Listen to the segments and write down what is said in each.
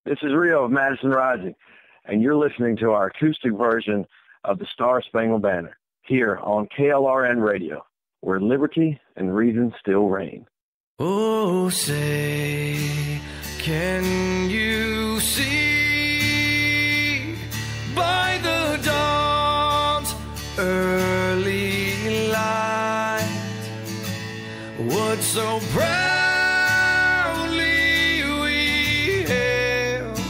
This is Rio of Madison Rising, and you're listening to our acoustic version of the Star Spangled Banner here on KLRN Radio, where liberty and reason still reign. Oh, say, can you see by the dawn's early light what so proudly we hailed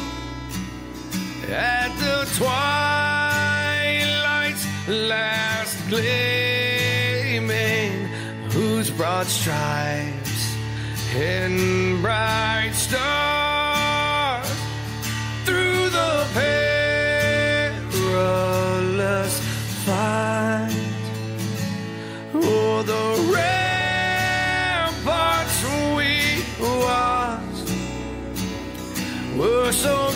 at the twilight's last gleaming, whose broad stripes and bright stars through the perilous fight, oh, the ramparts we watched were so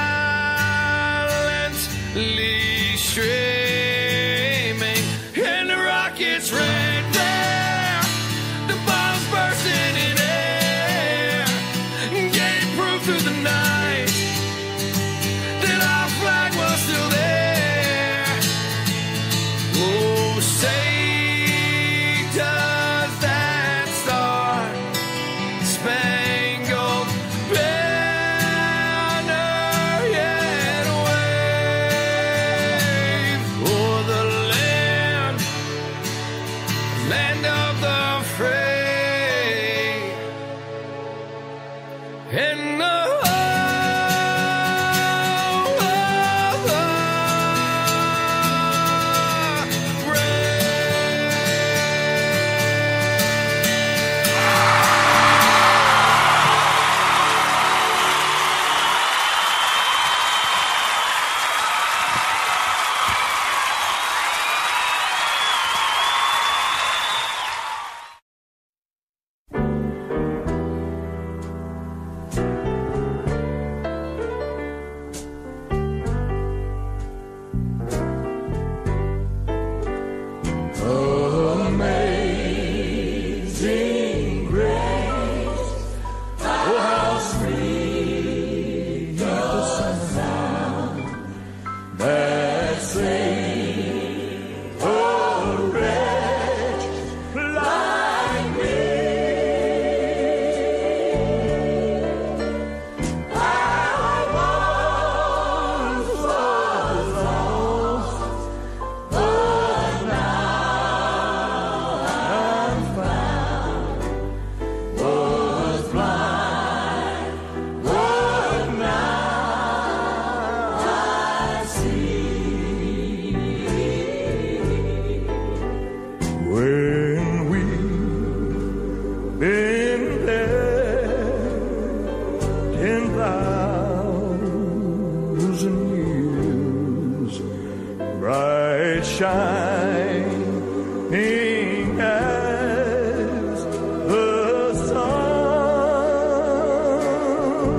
gallantly streaming, and the rockets ran there, the bombs bursting in air, gave proof through the night that our flag was still there. Oh, say, does that star-spangled banner yet wave o'er the land of the free, and the Amazing grace, oh how sweet the sound that saved a wretch like me. I once was lost, but now I'm found, was blind, but now I see. When we've been there 10,000 years, bright shining as the sun,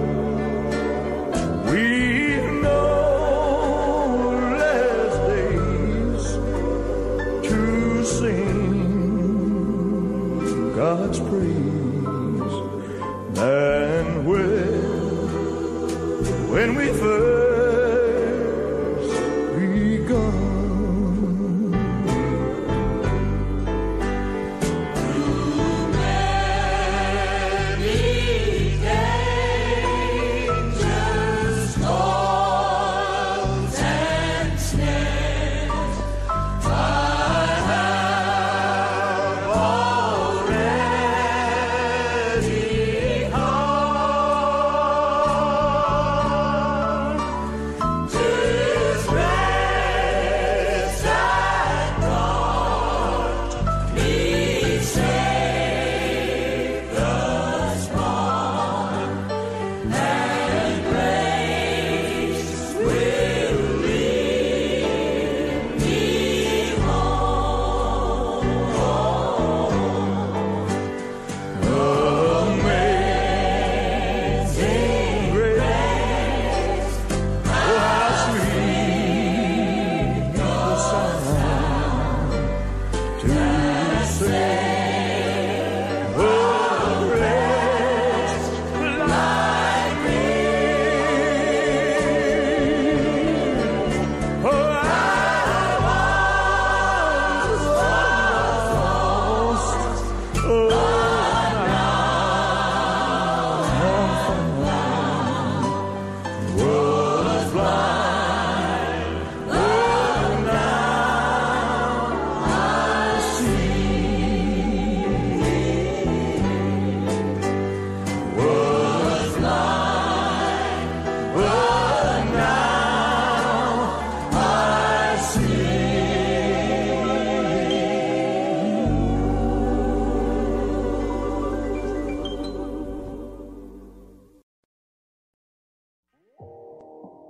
we know less days to sing God's praise than when we first begun.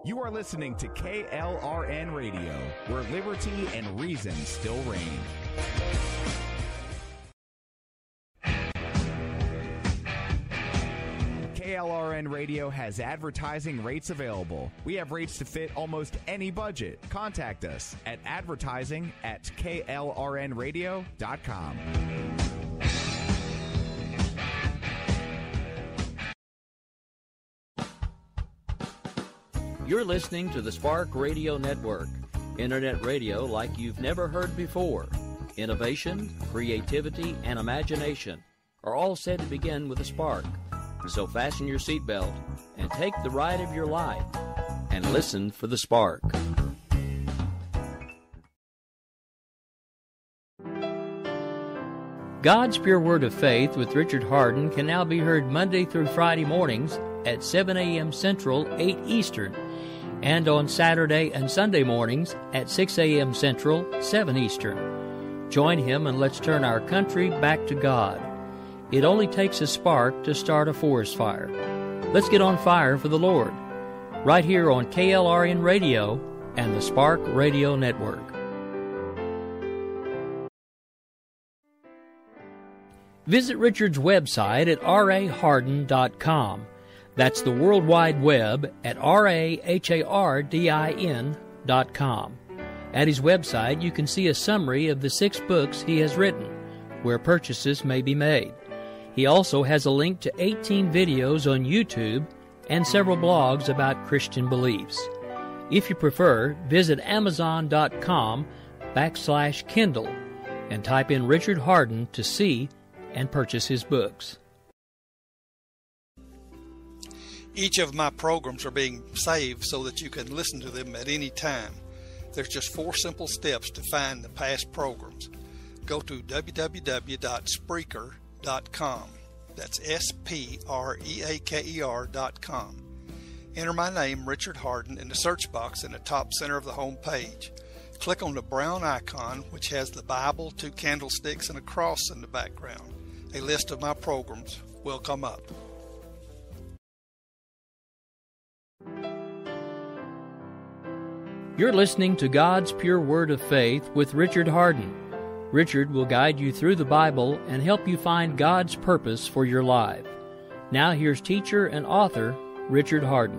You are listening to KLRN Radio, where liberty and reason still reign. KLRN Radio has advertising rates available. We have rates to fit almost any budget. Contact us at advertising@klrnradio.com. You're listening to the Spark Radio Network, internet radio like you've never heard before. Innovation, creativity, and imagination are all said to begin with a spark. So fasten your seatbelt and take the ride of your life and listen for the spark. God's Pure Word of Faith with Richard Hardin can now be heard Monday through Friday mornings at 7 a.m. Central, 8 Eastern, and on Saturday and Sunday mornings at 6 a.m. Central, 7 Eastern. Join him and let's turn our country back to God. It only takes a spark to start a forest fire. Let's get on fire for the Lord. Right here on KLRN Radio and the Spark Radio Network. Visit Richard's website at rahardin.com. That's the World Wide Web at rahardin.com. At his website, you can see a summary of the 6 books he has written, where purchases may be made. He also has a link to 18 videos on YouTube and several blogs about Christian beliefs. If you prefer, visit amazon.com/Kindle and type in Richard Hardin to see and purchase his books. Each of my programs are being saved so that you can listen to them at any time. There's just 4 simple steps to find the past programs. Go to www.spreaker.com. That's SPREAKER.com. Enter my name, Richard Hardin, in the search box in the top center of the home page. Click on the brown icon, which has the Bible, 2 candlesticks, and a cross in the background. A list of my programs will come up. You're listening to God's Pure Word of Faith with Richard Hardin. Richard will guide you through the Bible and help you find God's purpose for your life. Now here's teacher and author Richard Hardin.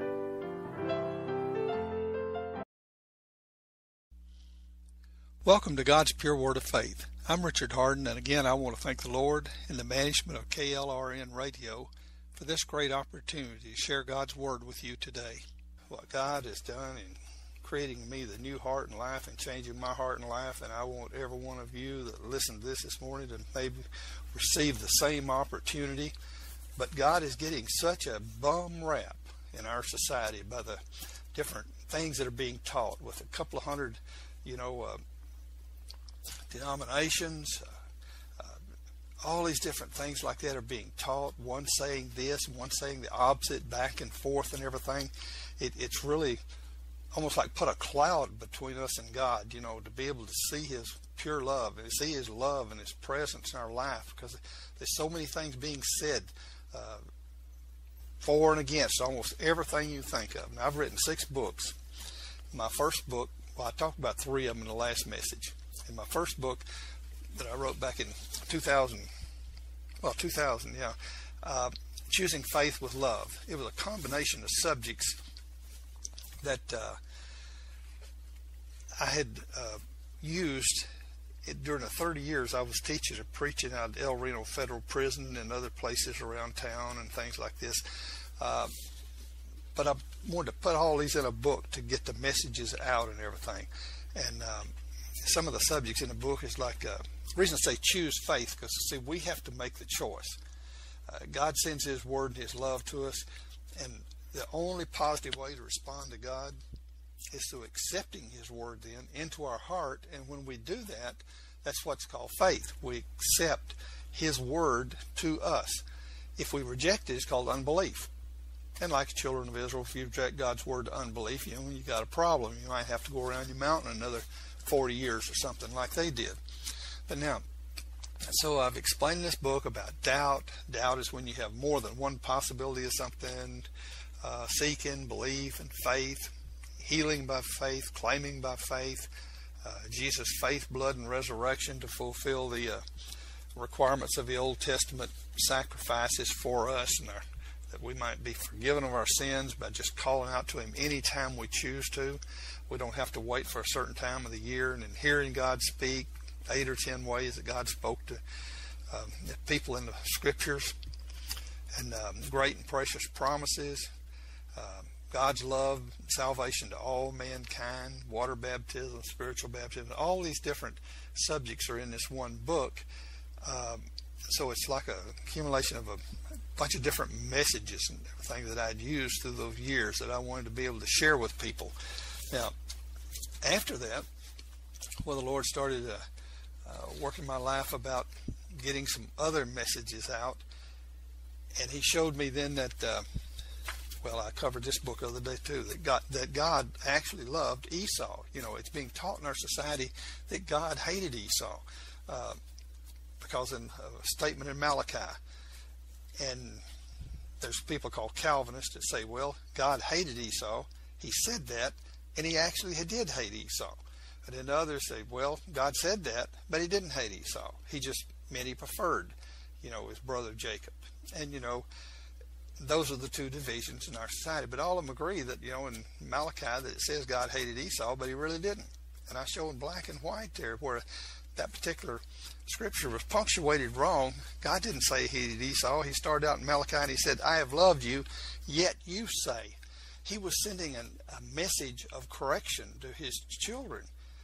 Welcome to God's Pure Word of Faith. I'm Richard Hardin, and again I want to thank the Lord and the management of KLRN Radio for this great opportunity to share God's Word with you today. What God has done in creating me the new heart and life and changing my heart and life, and I want every one of you that listened to this morning to maybe receive the same opportunity. But God is getting such a bum rap in our society by the different things that are being taught with a couple of hundred, denominations, all these different things like that are being taught, one saying this, one saying the opposite, back and forth and everything. It's really almost like put a cloud between us and God, to be able to see His pure love and see His love and His presence in our life, because there's so many things being said for and against almost everything you think of. Now, I've written 6 books. My first book, I talked about 3 of them in the last message. In my first book that I wrote back in 2000, Choosing Faith with Love. It was a combination of subjects that I had used during the 30 years I was teaching and preaching out at El Reno Federal Prison and other places around town and things like this. But I wanted to put all these in a book to get the messages out and everything. And some of the subjects in the book is like, the reason I say choose faith, because see, we have to make the choice. God sends His Word and His love to us, and the only positive way to respond to God is through accepting His Word then into our heart. And when we do that, that's what's called faith. We accept His Word to us. If we reject it, it's called unbelief. And like the children of Israel, if you reject God's Word to unbelief, you got a problem. You might have to go around your mountain another 40 years or something like they did. But now, so I've explained in this book about doubt. Doubt is when you have more than one possibility of something. seeking, belief, and faith, healing by faith, claiming by faith, Jesus' faith, blood, and resurrection to fulfill the requirements of the Old Testament sacrifices for us, and that we might be forgiven of our sins by just calling out to Him anytime we choose to. We don't have to wait for a certain time of the year, and in hearing God speak 8 or 10 ways that God spoke to people in the Scriptures, and great and precious promises, God's love, salvation to all mankind, water baptism, spiritual baptism. All these different subjects are in this one book. So it's like a accumulation of a bunch of different messages and everything that I'd used through those years that I wanted to be able to share with people. Now, after that, well, the Lord started working my life about getting some other messages out, and He showed me then that well, I covered this book the other day too, that God actually loved Esau. You know, it's being taught in our society that God hated Esau, because in a statement in Malachi, and there's people called Calvinists that say, well, God hated Esau. He said that, and He actually did hate Esau. And then others say, well, God said that, but He didn't hate Esau. He just meant He preferred, you know, his brother Jacob. And, you know, those are the two divisions in our society. But all of them agree that, you know, in Malachi that it says God hated Esau, but He really didn't. And I show in black and white there where that particular scripture was punctuated wrong. God didn't say He hated Esau. He started out in Malachi and He said, I have loved you, yet you say. He was sending a message of correction to His children.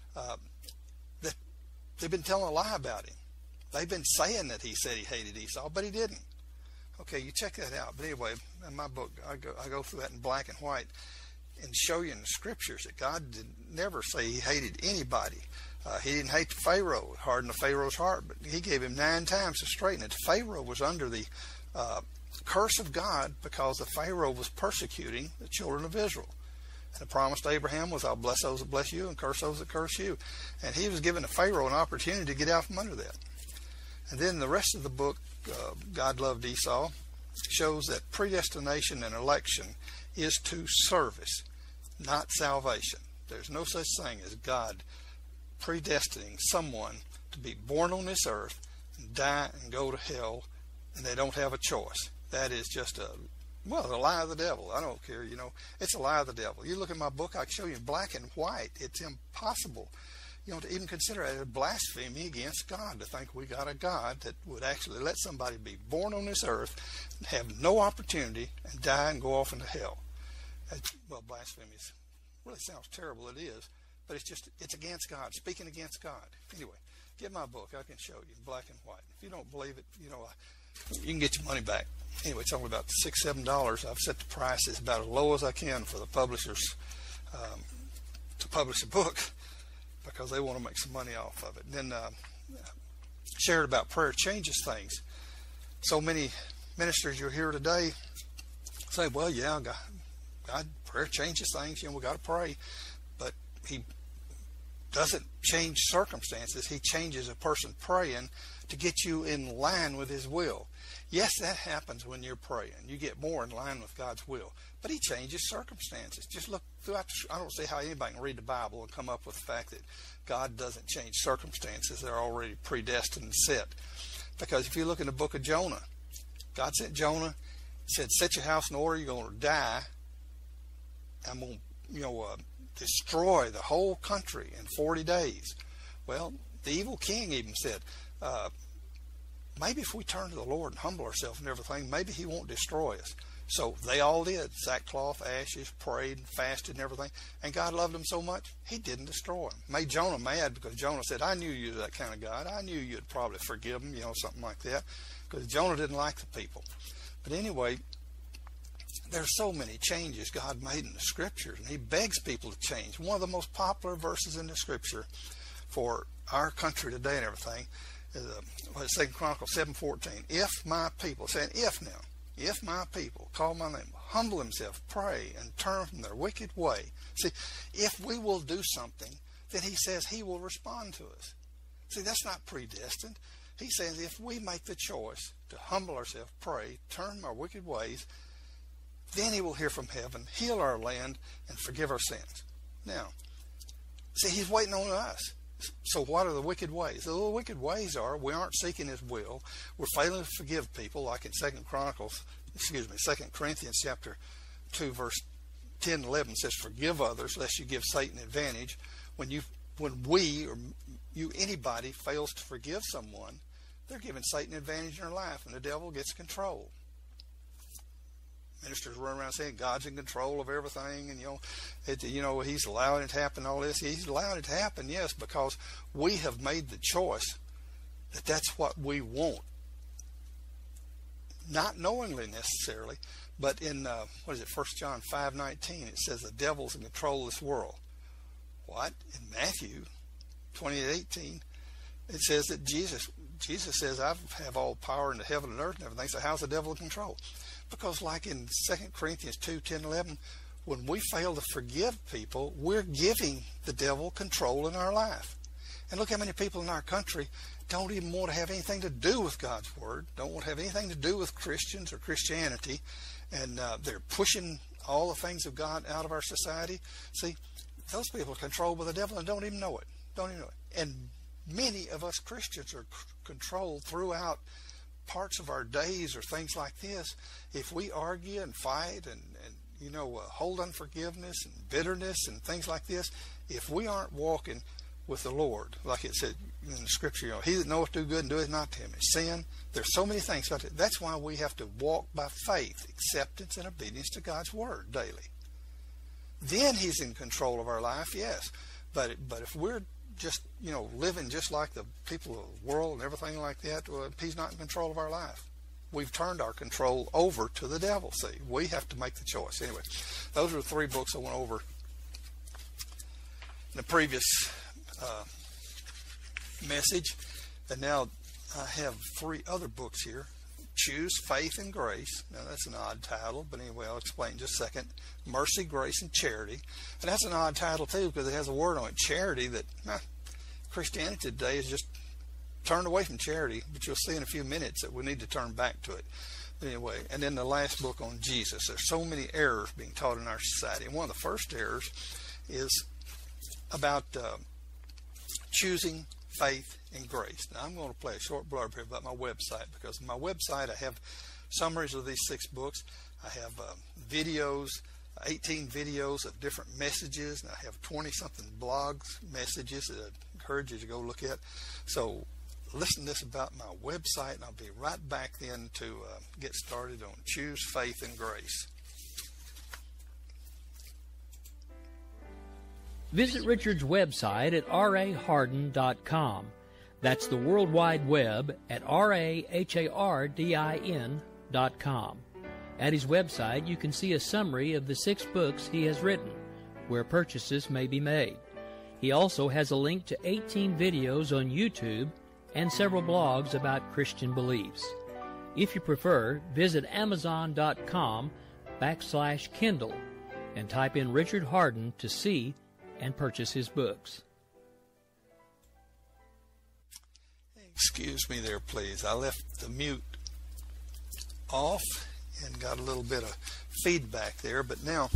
That they've been telling a lie about Him. They've been saying that He said He hated Esau, but He didn't. Okay, you check that out. But anyway, in my book, I go through that in black and white and show you in the Scriptures that God did never say He hated anybody. He didn't hate the Pharaoh, harden the Pharaoh's heart, but He gave him 9 times to straighten it. Pharaoh was under the curse of God because the Pharaoh was persecuting the children of Israel. And the promise to Abraham was, I'll bless those that bless you and curse those that curse you. And he was giving the Pharaoh an opportunity to get out from under that. And then the rest of the book, God Loved Esau, shows that predestination and election is to service, not salvation. There's no such thing as God predestining someone to be born on this earth and die and go to hell, and they don't have a choice. That is just a lie of the devil. I don't care, you know. It's a lie of the devil. You look at my book, I can show you in black and white. It's impossible, you know, to even consider it a blasphemy against God, to think we got a God that would actually let somebody be born on this earth and have no opportunity and die and go off into hell. Well, blasphemy really sounds terrible. It is, but it's against God, speaking against God. Anyway, get my book. I can show you in black and white. If you don't believe it, you know, you can get your money back. Anyway, it's only about $6-7. I've set the prices about as low as I can for the publishers to publish a book, because they want to make some money off of it. And then shared about prayer changes things. So many ministers you'll hear today say, well, yeah, God, prayer changes things. You know, we got to pray. But He doesn't change circumstances. He changes a person praying to get you in line with His will. Yes, that happens when you're praying. You get more in line with God's will. But He changes circumstances. Just look throughout. I don't see how anybody can read the Bible and come up with the fact that God doesn't change circumstances. They're already predestined and set. Because if you look in the book of Jonah, God sent Jonah, said, set your house in order, you're going to die. I'm going to, destroy the whole country in 40 days. Well, the evil king even said, maybe if we turn to the Lord and humble ourselves and everything, maybe He won't destroy us. So they all did. Sackcloth, ashes, prayed, and fasted and everything. And God loved them so much, He didn't destroy them. Made Jonah mad because Jonah said, I knew you were that kind of God. I knew you'd probably forgive them, something like that. Because Jonah didn't like the people. But anyway, there's so many changes God made in the Scriptures, and He begs people to change. One of the most popular verses in the Scripture for our country today and everything is 2 Chronicles 7:14. If my people, saying if now, if my people call my name, humble themselves, pray, and turn from their wicked way. See, if we will do something, then He says He will respond to us. See, that's not predestined. He says if we make the choice to humble ourselves, pray, turn from our wicked ways, then he will hear from heaven, heal our land, and forgive our sins. Now, see, he's waiting on us. So what are the wicked ways? The wicked ways are we aren't seeking his will. We're failing to forgive people, like in 2 Corinthians chapter 2, verse 10 and 11 says, forgive others lest you give Satan advantage. When we or you, anybody, fails to forgive someone, they're giving Satan advantage in their life, and the devil gets control. Ministers run around saying God's in control of everything, and he's allowing it to happen, all this. He's allowing it to happen, yes, because we have made the choice that that's what we want. Not knowingly necessarily, but in 1 John 5:19, it says the devil's in control of this world. What? In Matthew 28:18, it says that Jesus says, I have all power in the heaven and earth and everything. So how's the devil in control? Because like in 2 Corinthians 2, 10, 11, when we fail to forgive people, we're giving the devil control in our life. And look how many people in our country don't even want to have anything to do with God's Word, don't want to have anything to do with Christians or Christianity, and they're pushing all the things of God out of our society. See, those people are controlled by the devil and don't even know it. And many of us Christians are controlled throughout parts of our days or things like this. If we argue and fight and hold unforgiveness and bitterness and things like this, if we aren't walking with the Lord, like it said in the scripture, he that knoweth do good and doeth not to him is sin. There's so many things about it. That's why we have to walk by faith, acceptance, and obedience to God's Word daily. Then he's in control of our life, yes. But if we're just living just like the people of the world and everything like that, well, he's not in control of our life. We've turned our control over to the devil. See, we have to make the choice. Anyway, those are the 3 books I went over in the previous message, and now I have 3 other books here. Choose Faith and Grace. Now that's an odd title, but anyway, I'll explain in just a second. Mercy, Grace, and Charity. And that's an odd title too, because it has a word on it, charity, that Christianity today is just turned away from charity, but you'll see in a few minutes that we need to turn back to it. But anyway, and then the last book on Jesus. There's so many errors being taught in our society. And one of the first errors is about choosing faith and grace. Now I'm going to play a short blurb here about my website, because on my website I have summaries of these 6 books. I have videos, 18 videos of different messages, and I have 20-something blogs, messages that I encourage you to go look at. So listen to this about my website, and I'll be right back then to get started on Choose Faith and Grace. Visit Richard's website at rahardin.com. That's the World Wide Web at rahardin.com. At his website, you can see a summary of the 6 books he has written, where purchases may be made. He also has a link to 18 videos on YouTube and several blogs about Christian beliefs. If you prefer, visit amazon.com/Kindle and type in Richard Hardin to see and purchase his books. Excuse me there, please. I left the mute off and got a little bit of feedback there, but now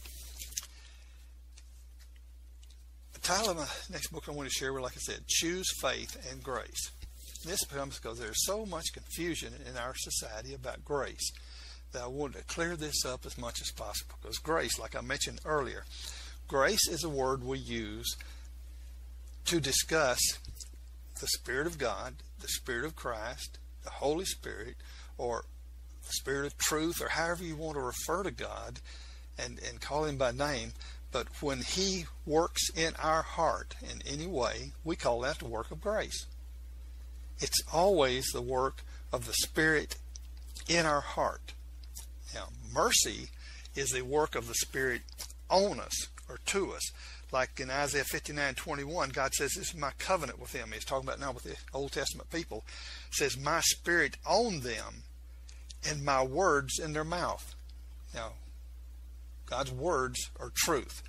the title of my next book I want to share with, like I said, Choose Faith and Grace. And this comes because there's so much confusion in our society about grace that I wanted to clear this up as much as possible. Because grace, like I mentioned earlier, grace is a word we use to discuss the Spirit of God, the Spirit of Christ, the Holy Spirit, or the Spirit of truth, or however you want to refer to God and call him by name. But when he works in our heart in any way, we call that the work of grace. It's always the work of the Spirit in our heart. Now, mercy is the work of the Spirit on us or to us. Like in Isaiah 59:21, God says, this is my covenant with them. He's talking about now with the Old Testament people. It says, my Spirit on them and my words in their mouth. Now, God's words are truth.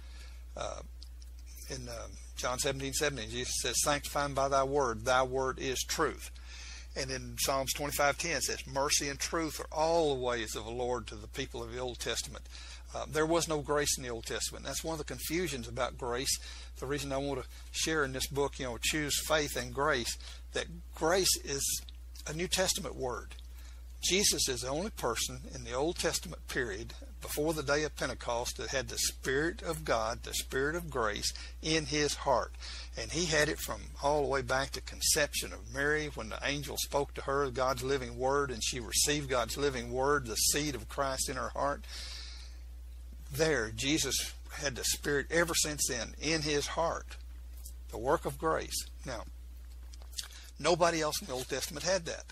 In John 17:17, Jesus says, sanctify them by thy word is truth. And in Psalms 25:10 it says, mercy and truth are all the ways of the Lord to the people of the Old Testament. There was no grace in the Old Testament. That's one of the confusions about grace. The reason I want to share in this book, choose faith and grace, that grace is a New Testament word. Jesus is the only person in the Old Testament period before the day of Pentecost that had the Spirit of God, the Spirit of grace in his heart. And he had it from all the way back to conception of Mary, when the angel spoke to her God's living word, and she received God's living word, the seed of Christ in her heart. There, Jesus had the Spirit ever since then in his heart, the work of grace. Now, nobody else in the Old Testament had that.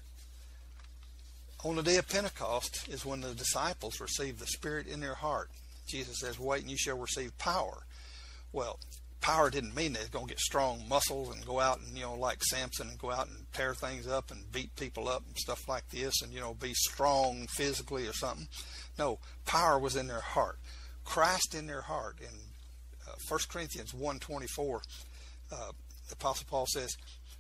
On the day of Pentecost is when the disciples received the Spirit in their heart. Jesus says, wait and you shall receive power. Well, power didn't mean they're going to get strong muscles and go out and, like Samson, and go out and tear things up and beat people up and stuff like this and, be strong physically or something. No, power was in their heart. Christ in their heart. In 1 Corinthians 1:24, the Apostle Paul says,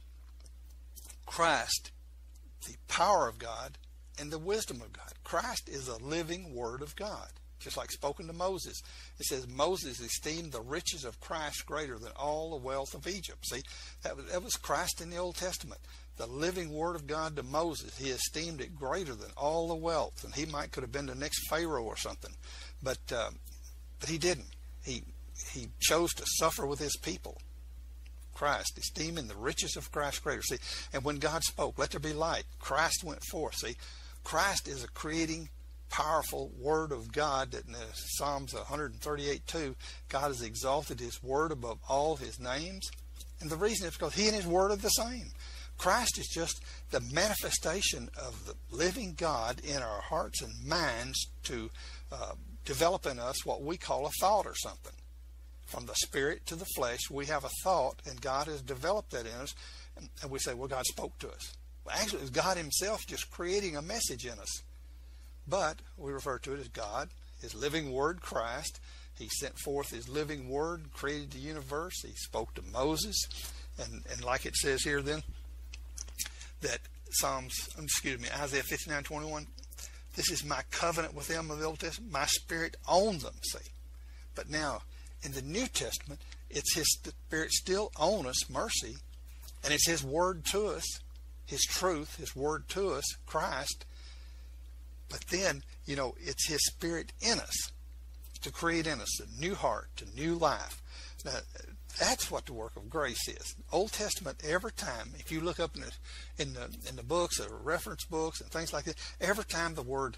Christ, the power of God, and the wisdom of God. Christ is a living word of God, just like spoken to Moses. It says Moses esteemed the riches of Christ greater than all the wealth of Egypt. See, that was Christ in the Old Testament. The living word of God to Moses, he esteemed it greater than all the wealth, and he could have been the next Pharaoh or something, but he didn't. He chose to suffer with his people. Christ, esteeming the riches of Christ greater. See, and when God spoke, let there be light, Christ went forth. See, Christ is a creating, powerful word of God that in Psalms 138:2, God has exalted his word above all his names. And the reason is because he and his word are the same. Christ is just the manifestation of the living God in our hearts and minds to develop in us what we call a thought or something. From the spirit to the flesh, we have a thought, and God has developed that in us. And we say, well, God spoke to us. Well, actually, it was God himself just creating a message in us. But we refer to it as God, his living word, Christ. He sent forth his living word, created the universe. He spoke to Moses. And like it says here then, that Isaiah 59:21, this is my covenant with them of the Old Testament. My spirit owns them, see. But now, in the New Testament, it's his Spirit still owns us, mercy, and it's his word to us, his truth, his word to us, Christ. But then, it's his Spirit in us to create in us a new heart, a new life. Now, that's what the work of grace is. Old Testament, every time, if you look up in the books or reference books and things like that, every time the word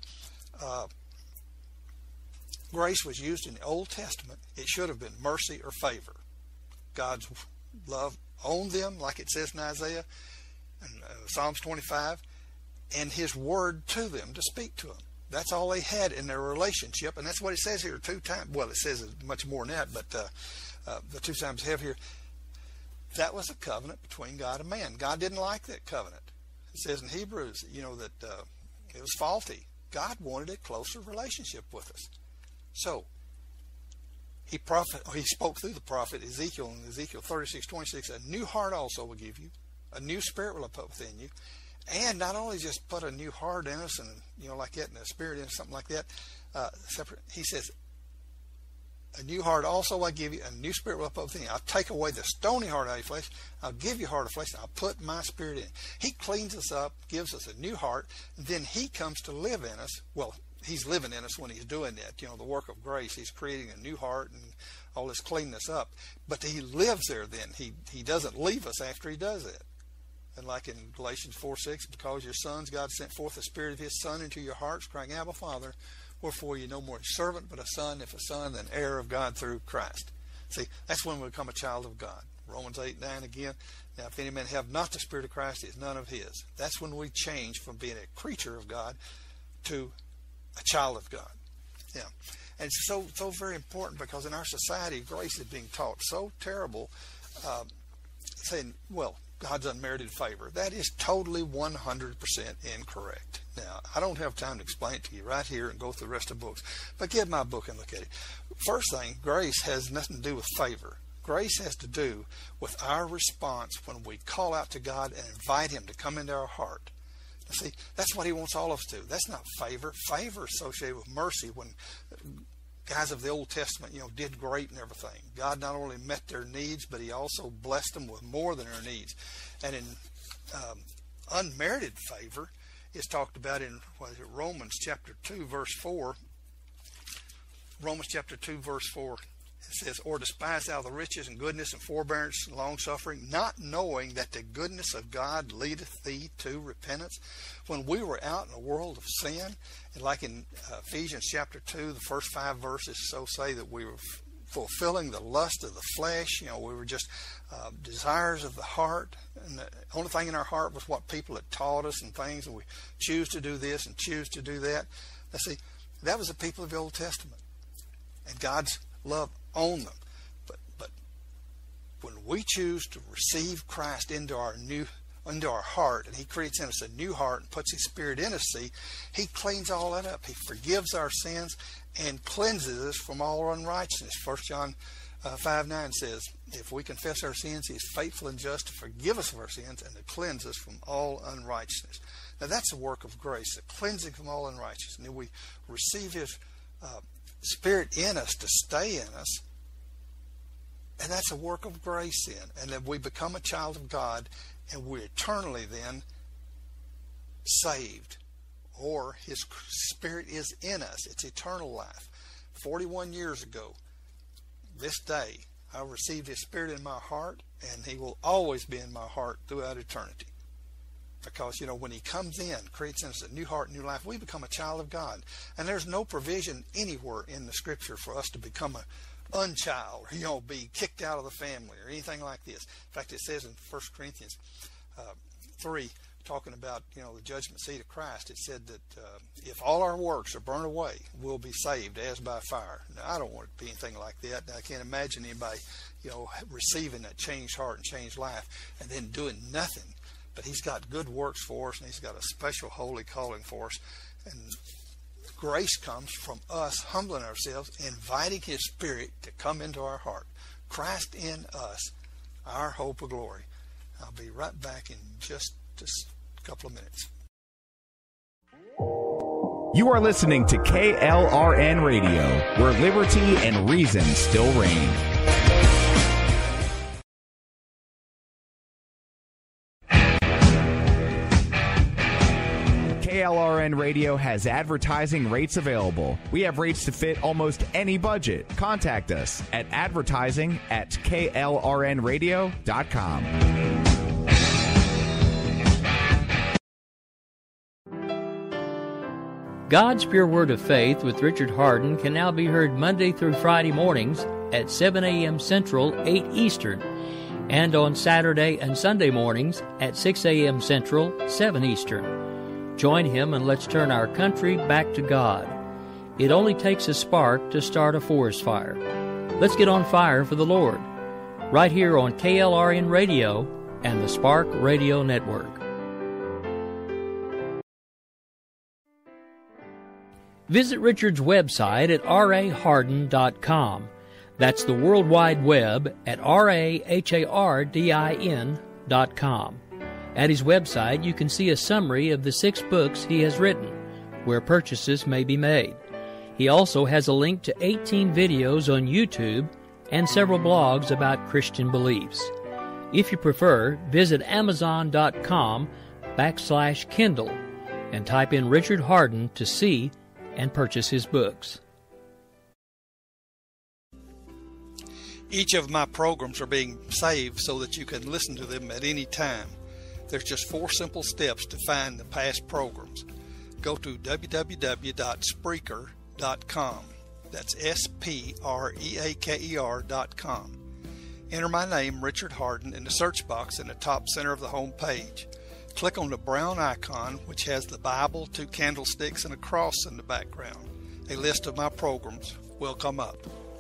grace was used in the Old Testament, it should have been mercy or favor. God's love owned them, like it says in Isaiah and Psalms 25, and his word to them to speak to them. That's all they had in their relationship, and that's what it says here 2 times. Well, it says much more than that, but the 2 times I have here, that was a covenant between God and man. God didn't like that covenant. It says in Hebrews, that it was faulty. God wanted a closer relationship with us. So, he spoke through the prophet Ezekiel in Ezekiel 36:26, a new heart also will give you, a new spirit will I put within you, and not only just put a new heart in us and, like that, and a spirit in us, something like that, separate. He says, a new heart also I give you, a new spirit will I put within you. I'll take away the stony heart out of your flesh, I'll give you a heart of flesh, and I'll put my spirit in. He cleans us up, gives us a new heart, and then he comes to live in us. Well, he's living in us when he's doing that, the work of grace. He's creating a new heart and all this cleaning us up. But he lives there then. He doesn't leave us after he does it. And like in Galatians 4:6, because your sons, God sent forth the Spirit of his Son into your hearts, crying, Abba, Father, wherefore you're no more a servant, but a son, if a son, then heir of God through Christ. See, that's when we become a child of God. Romans 8:9 again. Now, if any man have not the Spirit of Christ, he is none of his. That's when we change from being a creature of God to a child of God. Yeah. And it's so very important, because in our society, grace is being taught so terrible, saying, well, God's unmerited favor. That is totally 100% incorrect. Now, I don't have time to explain it to you right here and go through the rest of the books, but get my book and look at it. First thing, grace has nothing to do with favor. Grace has to do with our response when we call out to God and invite Him to come into our heart. Now, see, that's what He wants all of us to do. That's not favor. Favor is associated with mercy. When guys of the Old Testament, did great and everything, God not only met their needs, but He also blessed them with more than their needs. And in unmerited favor is talked about in Romans chapter 2, verse 4. Romans chapter 2, verse 4. It says, "Or despise thou the riches and goodness and forbearance and long-suffering, not knowing that the goodness of God leadeth thee to repentance." When we were out in a world of sin, and like in Ephesians chapter 2, the first 5 verses so say that we were fulfilling the lust of the flesh. We were just desires of the heart, and the only thing in our heart was what people had taught us and things, and we choose to do this and choose to do that. Now see, that was the people of the Old Testament, and God's love on them. But when we choose to receive Christ into our heart, and He creates in us a new heart and puts His Spirit in us, see, He cleans all that up. He forgives our sins and cleanses us from all unrighteousness. 1 John 5:9 says, if we confess our sins, He is faithful and just to forgive us of our sins and to cleanse us from all unrighteousness. Now that's the work of grace, the cleansing from all unrighteousness. And then we receive His Spirit in us to stay in us, and that's a work of grace then. And then we become a child of God, and we're eternally then saved, or His Spirit is in us. It's eternal life. 41 years ago this day, I received His Spirit in my heart, and He will always be in my heart throughout eternity. Because, when He comes in, creates in us a new heart, new life, we become a child of God. And there's no provision anywhere in the Scripture for us to become an unchild, or, be kicked out of the family, or anything like this. In fact, it says in 1 Corinthians 3, talking about, the judgment seat of Christ, it said that if all our works are burned away, we'll be saved as by fire. Now, I don't want it to be anything like that. I can't imagine anybody, receiving that changed heart and changed life and then doing nothing. But He's got good works for us, and He's got a special holy calling for us. And grace comes from us humbling ourselves, inviting His Spirit to come into our heart. Christ in us, our hope of glory. I'll be right back in just a couple of minutes. You are listening to KLRN Radio, where liberty and reason still reign. KLRN Radio has advertising rates available. We have rates to fit almost any budget. Contact us at advertising@klrnradio.com. God's Pure Word of Faith with Richard Hardin can now be heard Monday through Friday mornings at 7 a.m. Central, 8 Eastern, and on Saturday and Sunday mornings at 6 a.m. Central, 7 Eastern. Join him and let's turn our country back to God. It only takes a spark to start a forest fire. Let's get on fire for the Lord. Right here on KLRN Radio and the Spark Radio Network. Visit Richard's website at rahardin.com. That's the World Wide Web at rahardin.com. At his website, you can see a summary of the 6 books he has written, where purchases may be made. He also has a link to 18 videos on YouTube and several blogs about Christian beliefs. If you prefer, visit Amazon.com/Kindle and type in Richard Hardin to see and purchase his books. Each of my programs are being saved so that you can listen to them at any time. There's just 4 simple steps to find the past programs. Go to www.spreaker.com. That's SPREAKER.com. Enter my name, Richard Hardin, in the search box in the top center of the home page. Click on the brown icon, which has the Bible, 2 candlesticks, and a cross in the background. A list of my programs will come up.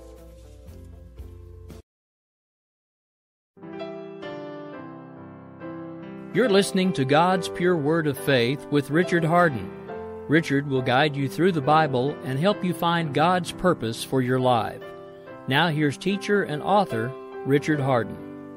You're listening to God's Pure Word of Faith with Richard Hardin. Richard will guide you through the Bible and help you find God's purpose for your life. Now here's teacher and author Richard Hardin.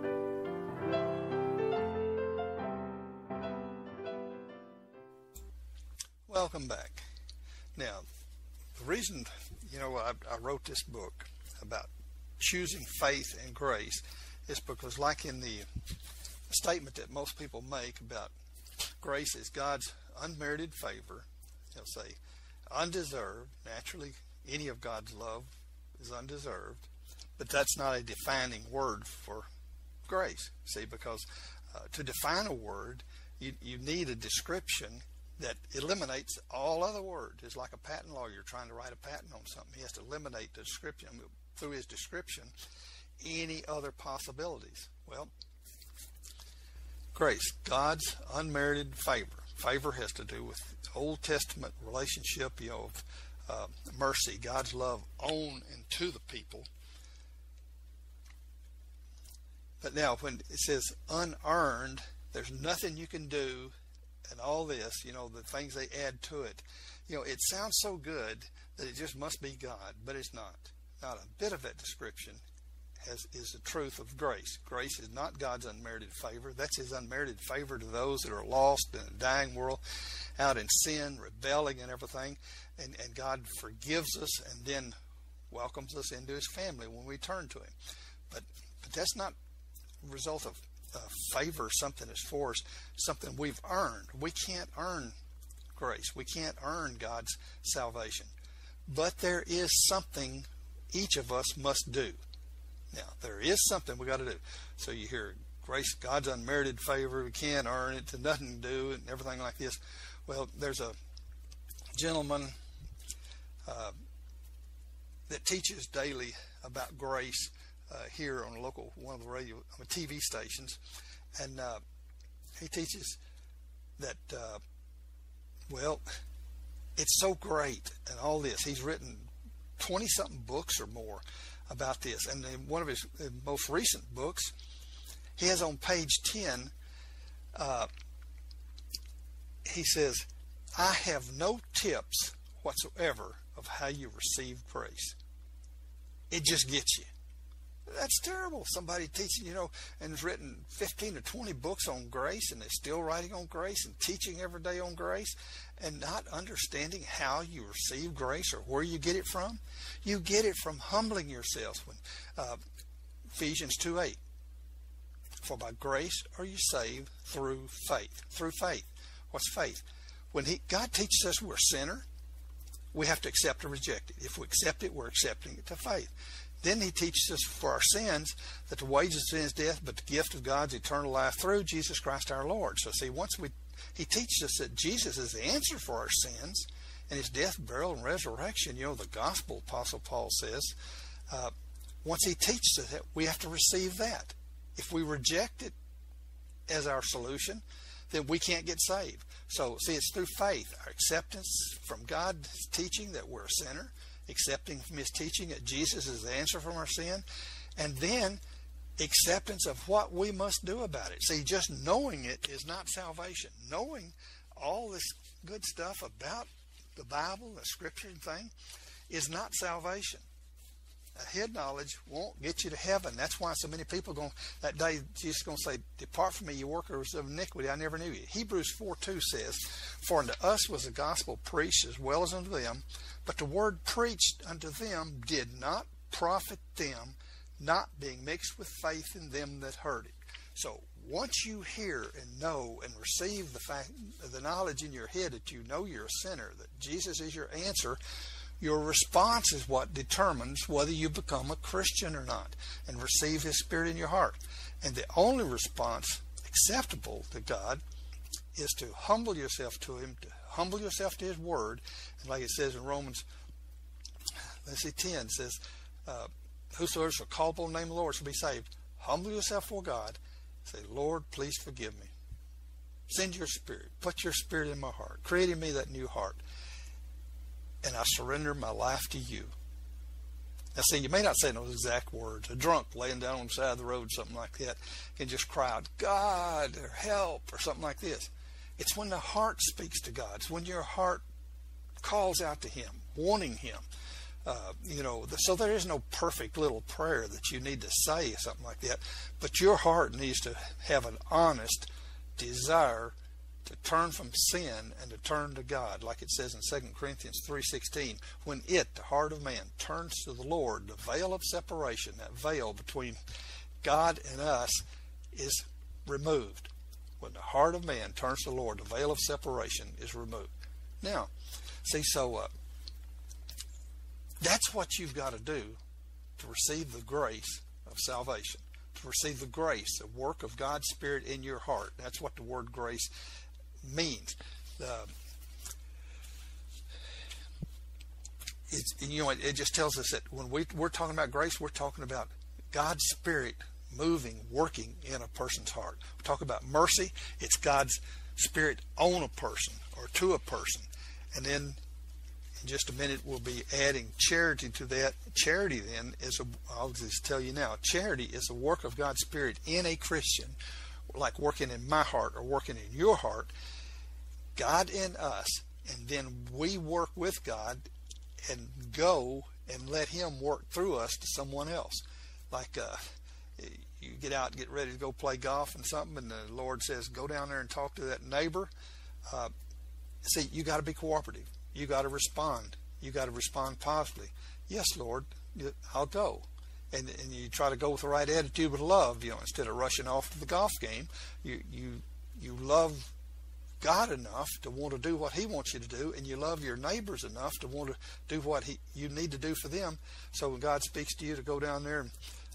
Welcome back. Now, the reason, I wrote this book about choosing faith and grace is because, like in the statement that most people make about grace, is God's unmerited favor. They'll say undeserved. Naturally, any of God's love is undeserved, but that's not a defining word for grace. See, because to define a word, you need a description that eliminates all other words. It's like a patent lawyer trying to write a patent on something. He has to eliminate the description. Through his description, any other possibilities. Well, grace, God's unmerited favor. Favor has to do with Old Testament relationship, of mercy, God's love on and to the people. But now, when it says unearned, there's nothing you can do, and all this, the things they add to it, it sounds so good that it just must be God, but it's not. Not a bit of that description is the truth of grace. Grace is not God's unmerited favor. That's his unmerited favor to those that are lost in a dying world, out in sin, rebelling and everything. And God forgives us and then welcomes us into his family when we turn to him. But that's not a result of favor, something that's for us, something we've earned. We can't earn grace. We can't earn God's salvation. But there is something each of us must do. Now, there is something we got to do. So you hear grace, God's unmerited favor, we can't earn it, to nothing to do, and everything like this. Well, there's a gentleman that teaches daily about grace here on a local, one of the radio, TV stations, and he teaches that, it's so great and all this. He's written 20-something books or more about this. And in one of his most recent books, he has on page 10, he says, I have no tips whatsoever of how you receive grace. It just gets you. That's terrible. Somebody teaching, and has written 15 or 20 books on grace, and they're still writing on grace and teaching every day on grace, and not understanding how you receive grace or where you get it from. You get it from humbling yourselves. When Ephesians 2:8, for by grace are you saved through faith. Through faith. What's faith? When God teaches us we're a sinner, we have to accept or reject it. If we accept it, we're accepting it to faith. Then he teaches us for our sins that the wages of sin is death, but the gift of God's eternal life through Jesus Christ our Lord. So see, he teaches us that Jesus is the answer for our sins, and his death, burial, and resurrection, the gospel, Apostle Paul says, once he teaches us that, we have to receive that. If we reject it as our solution, then we can't get saved. So see, it's through faith, our acceptance from God's teaching that we're a sinner, accepting from his teaching that Jesus is the answer from our sin, and then acceptance of what we must do about it. See, just knowing it is not salvation. Knowing all this good stuff about the Bible, the scripture and thing, is not salvation. Head knowledge won't get you to heaven. That's why so many people that day Jesus is going to say, depart from me, you workers of iniquity, I never knew you. Hebrews 4:2 says, for unto us was the gospel preached as well as unto them, but the word preached unto them did not profit them, not being mixed with faith in them that heard it. So once you hear and know and receive the knowledge in your head that you know you're a sinner, that Jesus is your answer, your response is what determines whether you become a Christian or not and receive his Spirit in your heart. And the only response acceptable to God is to humble yourself to him, to humble yourself to his word. And like it says in Romans, 10 says, whosoever shall call upon the name of the Lord shall be saved. Humble yourself before God. Say, Lord, please forgive me. Send your Spirit. Put your Spirit in my heart. Create in me that new heart. And I surrender my life to you. Now see, you may not say those exact words. A drunk laying down on the side of the road, something like that, can just cry out, God, or help, or something like this. It's when the heart speaks to God. It's when your heart calls out to him, wanting him. So there is no perfect little prayer that you need to say, something like that. But your heart needs to have an honest desire to turn from sin and to turn to God, like it says in 2 Corinthians 3:16. When the heart of man, turns to the Lord, the veil of separation, that veil between God and us, is removed. When the heart of man turns to the Lord, the veil of separation is removed. Now, see, that's what you've got to do to receive the grace of salvation, to receive the grace, the work of God's Spirit in your heart. That's what the word grace means. It just tells us that when we're talking about grace, we're talking about God's Spirit moving, working in a person's heart. We talk about mercy, it's God's Spirit on a person or to a person. And then in just a minute we'll be adding charity to that. Charity then I'll just tell you now, charity is the work of God's Spirit in a Christian, like working in my heart or working in your heart, God in us, and then we work with God and go and let Him work through us to someone else. Like you get out and get ready to go play golf and something, and the Lord says, go down there and talk to that neighbor. See, you got to be cooperative. You got to respond. You got to respond positively. Yes, Lord, I'll go. And you try to go with the right attitude with love, instead of rushing off to the golf game. You love God enough to want to do what He wants you to do, and you love your neighbors enough to want to do what you need to do for them. So when God speaks to you to go down there and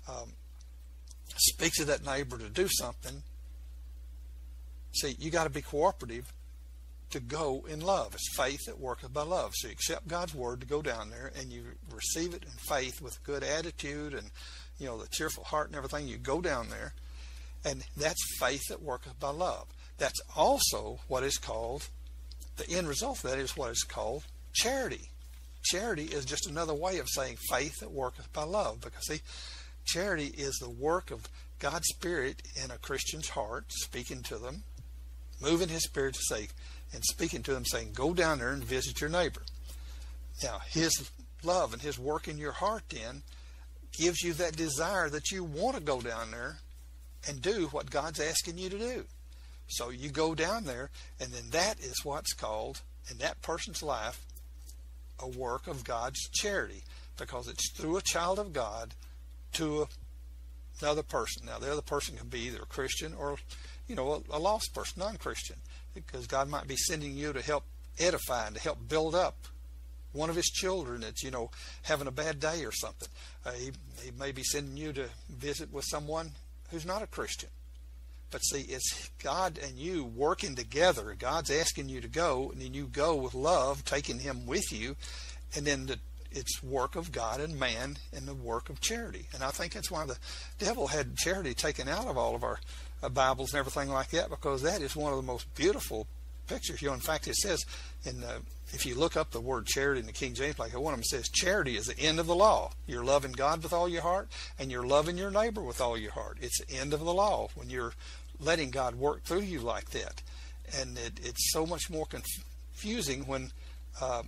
speak to that neighbor to do something, see, you got to be cooperative to go in love. It's faith that worketh by love. So you accept God's word to go down there, and you receive it in faith with a good attitude and the cheerful heart and everything. You go down there, and that's faith that worketh by love. That's also what is called, the end result of that is what is called charity. Charity is just another way of saying faith that worketh by love, because see, charity is the work of God's Spirit in a Christian's heart, speaking to them, moving His Spirit to say, and speaking to them, saying, go down there and visit your neighbor. Now, His love and His work in your heart then gives you that desire that you want to go down there and do what God's asking you to do. So you go down there, and then that is what's called, in that person's life, a work of God's charity, because it's through a child of God to another person. Now, the other person can be either a Christian or, a lost person, non-Christian, because God might be sending you to help edify and to help build up one of His children that's, having a bad day or something. He may be sending you to visit with someone who's not a Christian. But see, it's God and you working together. God's asking you to go, and then you go with love, taking Him with you, and then it's work of God and man and the work of charity. And I think that's why the devil had charity taken out of all of our Bibles and everything like that, because that is one of the most beautiful pictures. In fact, it says, if you look up the word charity in the King James, like one of them says, charity is the end of the law. You're loving God with all your heart, and you're loving your neighbor with all your heart. It's the end of the law when you're letting God work through you like that. And it's so much more confusing when, I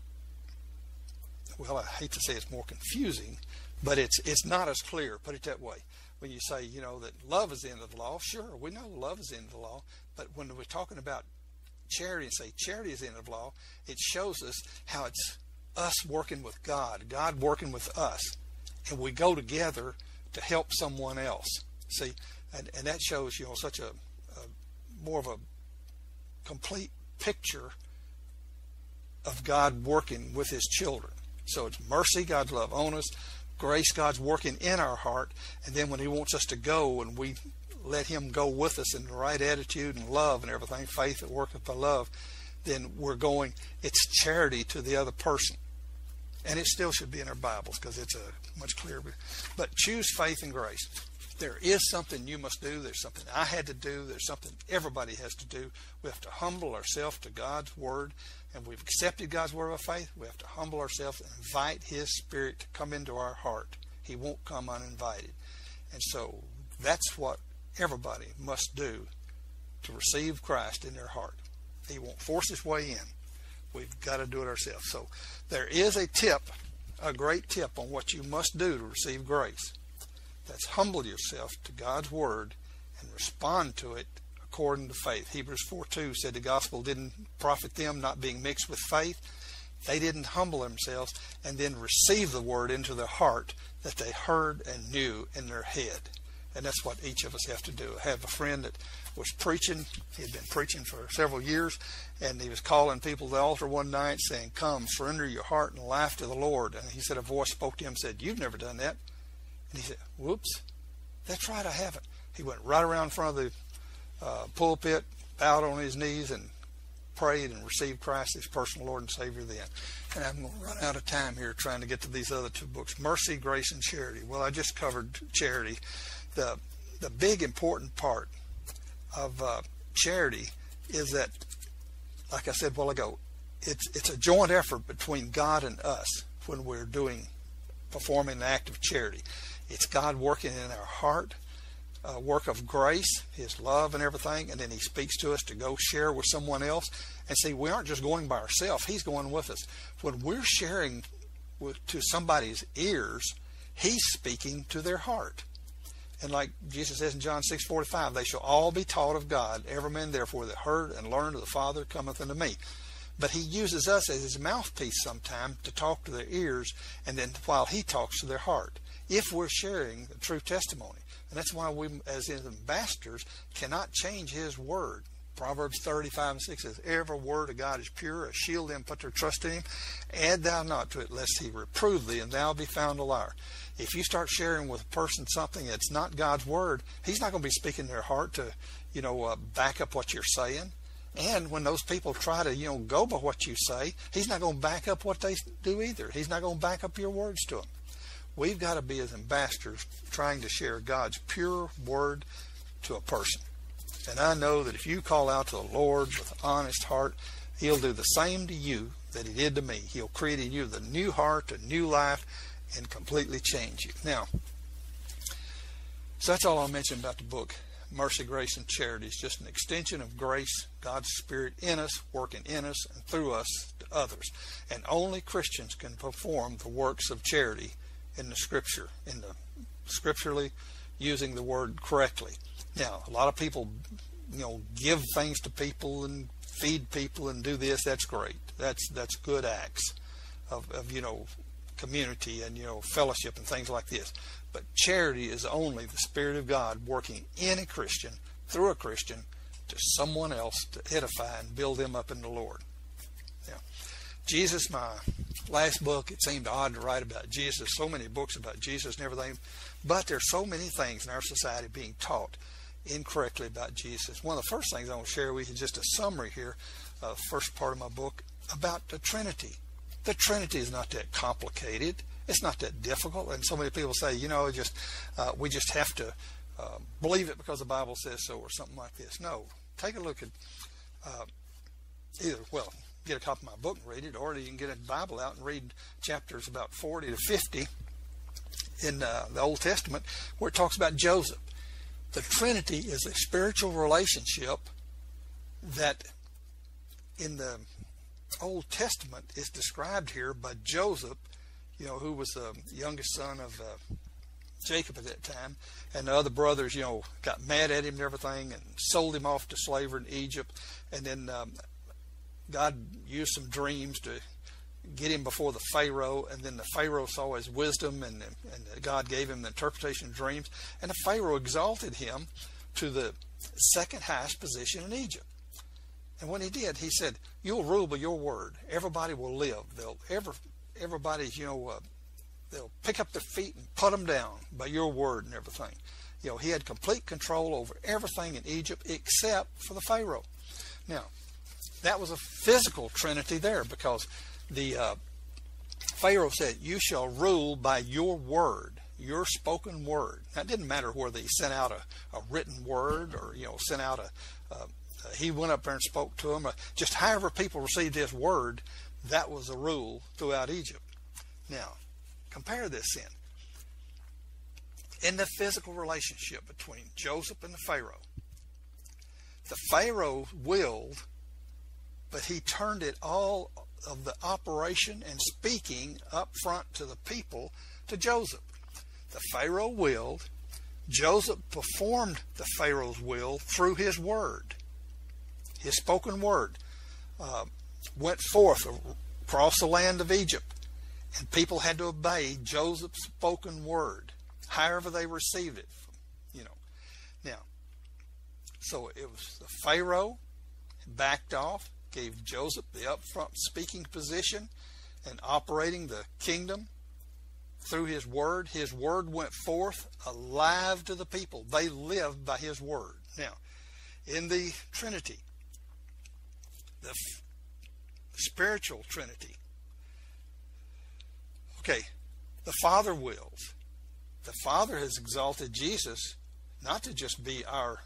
hate to say it's more confusing, but it's not as clear, put it that way. When you say, that love is the end of the law, sure, we know love is the end of the law, but when we're talking about charity and say charity is the end of the law, it shows us how it's us working with God, God working with us, and we go together to help someone else. See, and that shows, such a more of a complete picture of God working with His children. So it's mercy, God's love on us, grace, God's working in our heart, and then when He wants us to go and we let Him go with us in the right attitude and love and everything, faith that worketh by love, then we're going, it's charity to the other person. And it still should be in our Bibles because it's a much clearer. But choose faith and grace. There is something you must do. There's something I had to do. There's something everybody has to do. We have to humble ourselves to God's Word, and we've accepted God's Word of faith. We have to humble ourselves and invite His Spirit to come into our heart. He won't come uninvited. And so that's what everybody must do to receive Christ in their heart. He won't force His way in. We've got to do it ourselves. So there is a tip a great tip on what you must do to receive grace. That's humble yourself to God's word and respond to it according to faith. Hebrews 4:2 said the gospel didn't profit them, not being mixed with faith. They didn't humble themselves and then receive the word into their heart that they heard and knew in their head. And that's what each of us have to do. I have a friend that was preaching. He had been preaching for several years, and he was calling people to the altar one night saying, "Come, surrender your heart and life to the Lord." And he said a voice spoke to him and said, "You've never done that." And he said, "Whoops, that's right, I haven't." He went right around in front of the pulpit, bowed on his knees, and prayed and received Christ as personal Lord and Savior then. And I'm going to run out of time here trying to get to these other two books, Mercy, Grace, and Charity. Well, I just covered charity. The big important part of charity is that, like I said a while ago, it's a joint effort between God and us when we're performing an act of charity. It's God working in our heart, a work of grace, His love and everything, and then He speaks to us to go share with someone else. And see, we aren't just going by ourselves. He's going with us. When we're sharing to somebody's ears, He's speaking to their heart. And like Jesus says in John 6:45, they shall all be taught of God. Every man, therefore, that heard and learned of the Father cometh unto me. But He uses us as His mouthpiece sometime to talk to their ears, and then while He talks to their heart, if we're sharing the true testimony. And that's why we, as His ambassadors, cannot change His word. Proverbs 35:6 says, "Every word of God is pure, a shield them put their trust in Him. Add thou not to it, lest He reprove thee, and thou be found a liar." If you start sharing with a person something that's not God's word, He's not going to be speaking their heart to, back up what you're saying. And when those people try to, go by what you say, He's not going to back up what they do either. He's not going to back up your words to them. We've got to be, as ambassadors, trying to share God's pure word to a person. And I know that if you call out to the Lord with an honest heart, He'll do the same to you that He did to me. He'll create in you the new heart, a new life, and completely change you. Now, so that's all I'll mention about the book. Mercy, Grace, and Charity is just an extension of grace, God's Spirit in us, working in us and through us to others. And only Christians can perform the works of charity in the Scripture, scripturally using the word correctly. Now, a lot of people, give things to people and feed people and do this. That's great. That's good acts of community and fellowship and things like this. But charity is only the Spirit of God working in a Christian, through a Christian, to someone else to edify and build them up in the Lord. Now, Jesus, my last book, it seemed odd to write about Jesus. So many books about Jesus and everything, but there's so many things in our society being taught incorrectly about Jesus. One of the first things I want to share with you is just a summary here, first part of my book, about the Trinity. The Trinity is not that complicated. It's not that difficult. And so many people say, we just have to believe it because the Bible says so or something like this. No. Take a look at get a copy of my book and read it, or you can get a Bible out and read chapters about 40 to 50 in the Old Testament where it talks about Joseph. The Trinity is a spiritual relationship that in the Old Testament is described here by Joseph, who was the youngest son of Jacob at that time, and the other brothers, got mad at him and everything and sold him off to slavery in Egypt. And then God used some dreams to get him before the Pharaoh, and then the Pharaoh saw his wisdom, and God gave him the interpretation of dreams, and the Pharaoh exalted him to the second highest position in Egypt. And when he did, he said, "You'll rule by your word. Everybody will live. Everybody, they'll pick up their feet and put them down by your word and everything." He had complete control over everything in Egypt except for the Pharaoh. Now, that was a physical Trinity there, because the Pharaoh said, "You shall rule by your word, your spoken word." Now, it didn't matter whether he sent out a written word or sent out he went up there and spoke to them. Just however people received his word, that was the rule throughout Egypt. Now, compare this then. In the physical relationship between Joseph and the Pharaoh willed, but he turned it all of the operation and speaking up front to the people to Joseph. The Pharaoh willed. Joseph performed the Pharaoh's will through his word. His spoken word went forth across the land of Egypt, and people had to obey Joseph's spoken word, however they received it. Now, so it was the Pharaoh backed off, gave Joseph the upfront speaking position and operating the kingdom through his word. His word went forth alive to the people. They lived by his word. Now, in the Trinity, the spiritual Trinity, okay, the Father wills. The Father has exalted Jesus not to just be our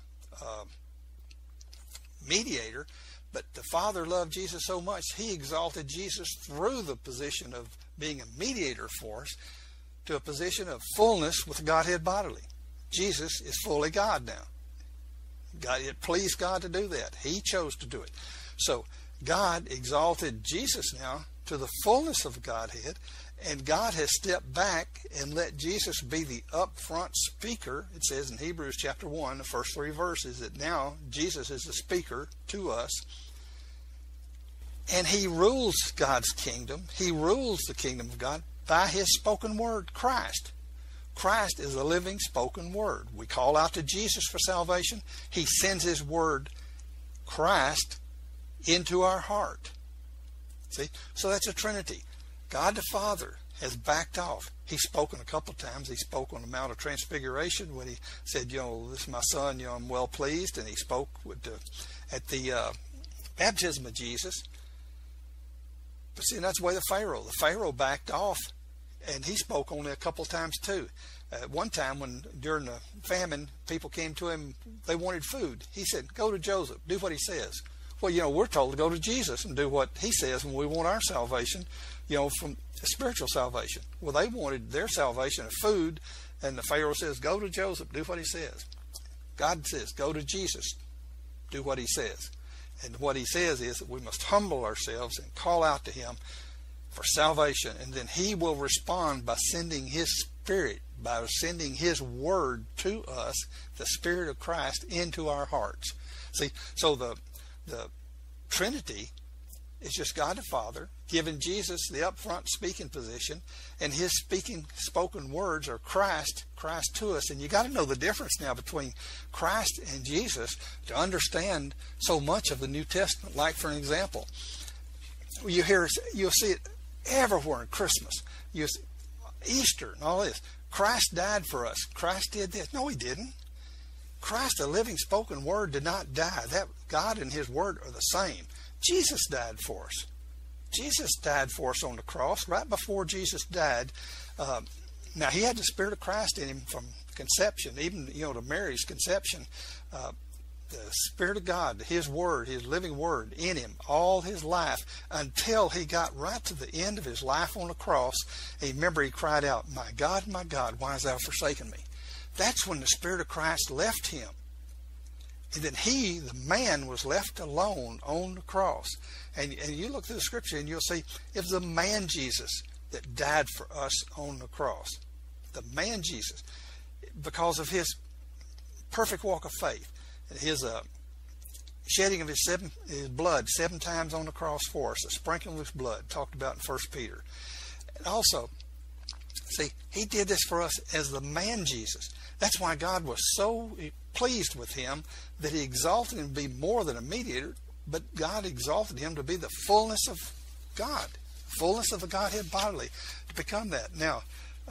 mediator, but the Father loved Jesus so much, he exalted Jesus through the position of being a mediator for us to a position of fullness with the Godhead bodily. Jesus is fully God now. It pleased God to do that. He chose to do it. So God exalted Jesus now to the fullness of Godhead, and God has stepped back and let Jesus be the upfront speaker. It says in Hebrews chapter 1, the first 3 verses, that now Jesus is the speaker to us. And he rules God's kingdom. He rules the kingdom of God by his spoken word, Christ. Christ is a living spoken word. We call out to Jesus for salvation. He sends his word, Christ, into our heart. See? So that's a Trinity. God the Father has backed off. He's spoken a couple of times. He spoke on the Mount of Transfiguration when he said, this is my son, I'm well pleased. And he spoke at the baptism of Jesus. But see, that's the way the Pharaoh backed off, and he spoke only a couple of times too. At one time, during the famine, people came to him, they wanted food. He said, go to Joseph, do what he says. Well, we're told to go to Jesus and do what he says when we want our salvation, from spiritual salvation. Well, they wanted their salvation of food, and the Pharaoh says, go to Joseph, do what he says. God says, go to Jesus, do what he says. And what he says is that we must humble ourselves and call out to him for salvation, and then he will respond by sending his Spirit, by sending his word to us, the Spirit of Christ, into our hearts. See, so the Trinity is just God the Father giving Jesus the upfront speaking position, and his spoken words are Christ to us. And you got to know the difference now between Christ and Jesus to understand so much of the New Testament. Like, for an example, you'll see it everywhere in Christmas, Easter and all this. Christ died for us. Christ did this. No, he didn't. Christ, the living spoken word, did not die. That God and his word are the same. Jesus died for us. Jesus died for us on the cross. Right before Jesus died, now he had the Spirit of Christ in him from conception, even to Mary's conception. The Spirit of God, his word, his living word in him all his life, until he got right to the end of his life on the cross. And remember, he cried out, my God, why hast thou forsaken me? That's when the Spirit of Christ left him. And then he, the man, was left alone on the cross. And you look through the scripture and you'll see it was the man Jesus that died for us on the cross. The man Jesus, because of his perfect walk of faith, his shedding of his blood 7 times on the cross for us, the sprinkling of his blood, talked about in 1 Peter. And also, see, he did this for us as the man Jesus. That's why God was so pleased with him that he exalted him to be more than a mediator, but God exalted him to be the fullness of God, fullness of the Godhead bodily, to become that. Now,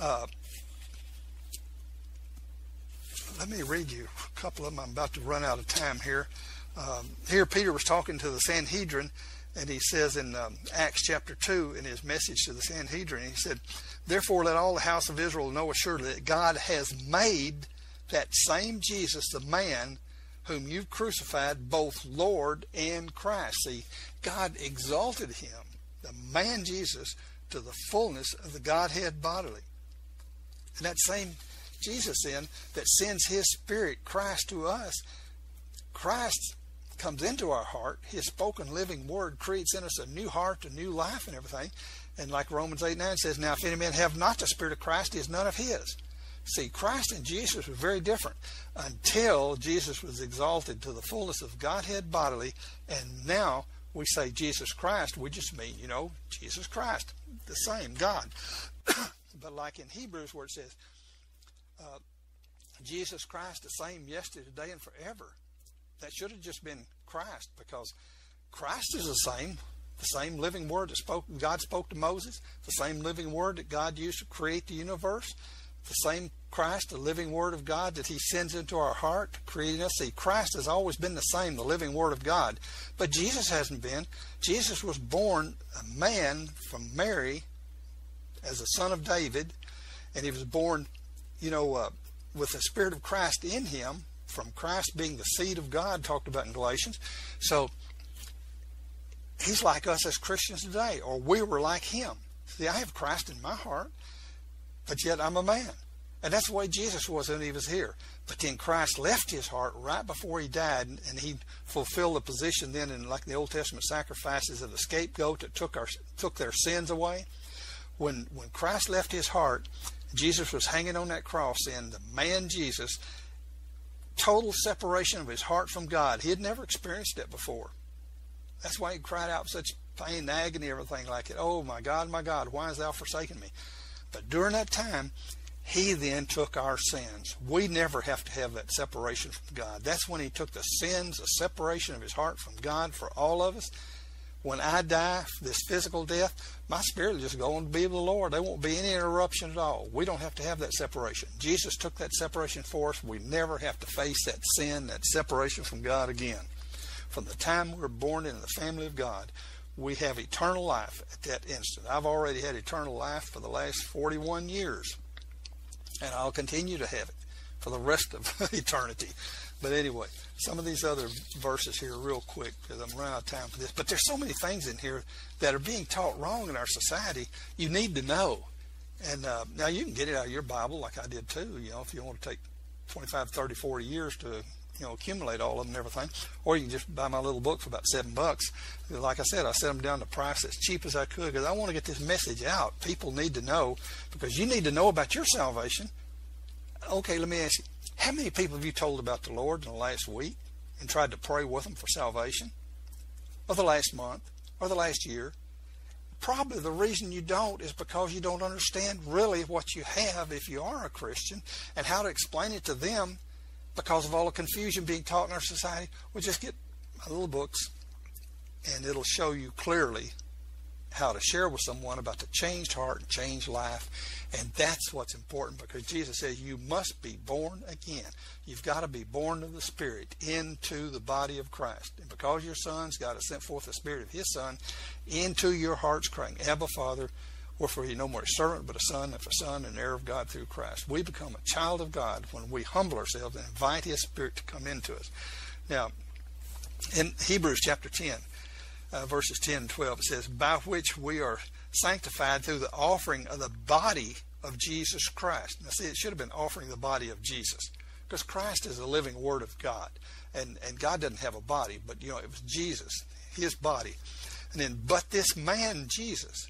let me read you a couple of them. I'm about to run out of time here. Here Peter was talking to the Sanhedrin, and he says in Acts chapter 2, in his message to the Sanhedrin, he said, therefore let all the house of Israel know assuredly that God has made that same Jesus, the man whom you crucified, both Lord and Christ. See, God exalted him, the man Jesus, to the fullness of the Godhead bodily. And that same Jesus then that sends his Spirit, Christ, to us, Christ, comes into our heart. His spoken living word creates in us a new heart, a new life and everything. And like Romans 8:9 says, now if any man have not the Spirit of Christ, he is none of his. See, Christ and Jesus were very different until Jesus was exalted to the fullness of Godhead bodily. And now we say Jesus Christ, we just mean, Jesus Christ, the same God. But like in Hebrews where it says, Jesus Christ, the same yesterday, today, and forever. That should have just been Christ, because Christ is the same living word that God spoke to Moses, the same living word that God used to create the universe, the same Christ, the living word of God that he sends into our heart, creating us. See, Christ has always been the same, the living word of God. But Jesus hasn't been. Jesus was born a man from Mary as a son of David, and he was born, with the Spirit of Christ in him, from Christ being the seed of God, talked about in Galatians. So he's like us as Christians today, or we were like him. See, I have Christ in my heart, but yet I'm a man. And that's the way Jesus was when he was here. But then Christ left his heart right before he died, and he fulfilled the position then in like the Old Testament sacrifices of the scapegoat that took their sins away. When Christ left his heart, Jesus was hanging on that cross, and the man Jesus, total separation of his heart from God. He had never experienced it before. That's why he cried out such pain and agony, everything like it. Oh my God, why hast thou forsaken me? But during that time, he then took our sins. We never have to have that separation from God. That's when he took the sins, the separation of his heart from God for all of us. When I die, this physical death, my spirit will just go on to be with the Lord. There won't be any interruption at all. We don't have to have that separation. Jesus took that separation for us. We never have to face that sin, that separation from God again. From the time we were born into the family of God, we have eternal life at that instant. I've already had eternal life for the last 41 years, and I'll continue to have it for the rest of eternity. But anyway, some of these other verses here real quick, because I'm running out of time for this. But there's so many things in here that are being taught wrong in our society. You need to know. And now you can get it out of your Bible like I did too, if you want to take 25, 30, 40 years to accumulate all of them and everything. Or you can just buy my little book for about $7. Like I said, I set them down to price as cheap as I could, because I want to get this message out. People need to know, because you need to know about your salvation. Okay, let me ask you, how many people have you told about the Lord in the last week and tried to pray with them for salvation? Or the last month? Or the last year? Probably the reason you don't is because you don't understand really what you have if you are a Christian, and how to explain it to them because of all the confusion being taught in our society. Well, just get my little books, and it'll show you clearly how to share with someone about the changed heart and changed life. And that's what's important, because Jesus says you must be born again. You've got to be born of the Spirit into the body of Christ. And because your sons, God has sent forth the Spirit of his Son into your hearts, crying, Abba, Father, wherefore you no more a servant but a son, if a son, and heir of God through Christ. We become a child of God when we humble ourselves and invite his Spirit to come into us. Now, in Hebrews chapter 10, verses 10 and 12, it says, by which we are sanctified through the offering of the body of Jesus Christ. Now see, it should have been offering the body of Jesus, because Christ is the living word of God, and God doesn't have a body, but it was Jesus, his body. And then, but this man Jesus,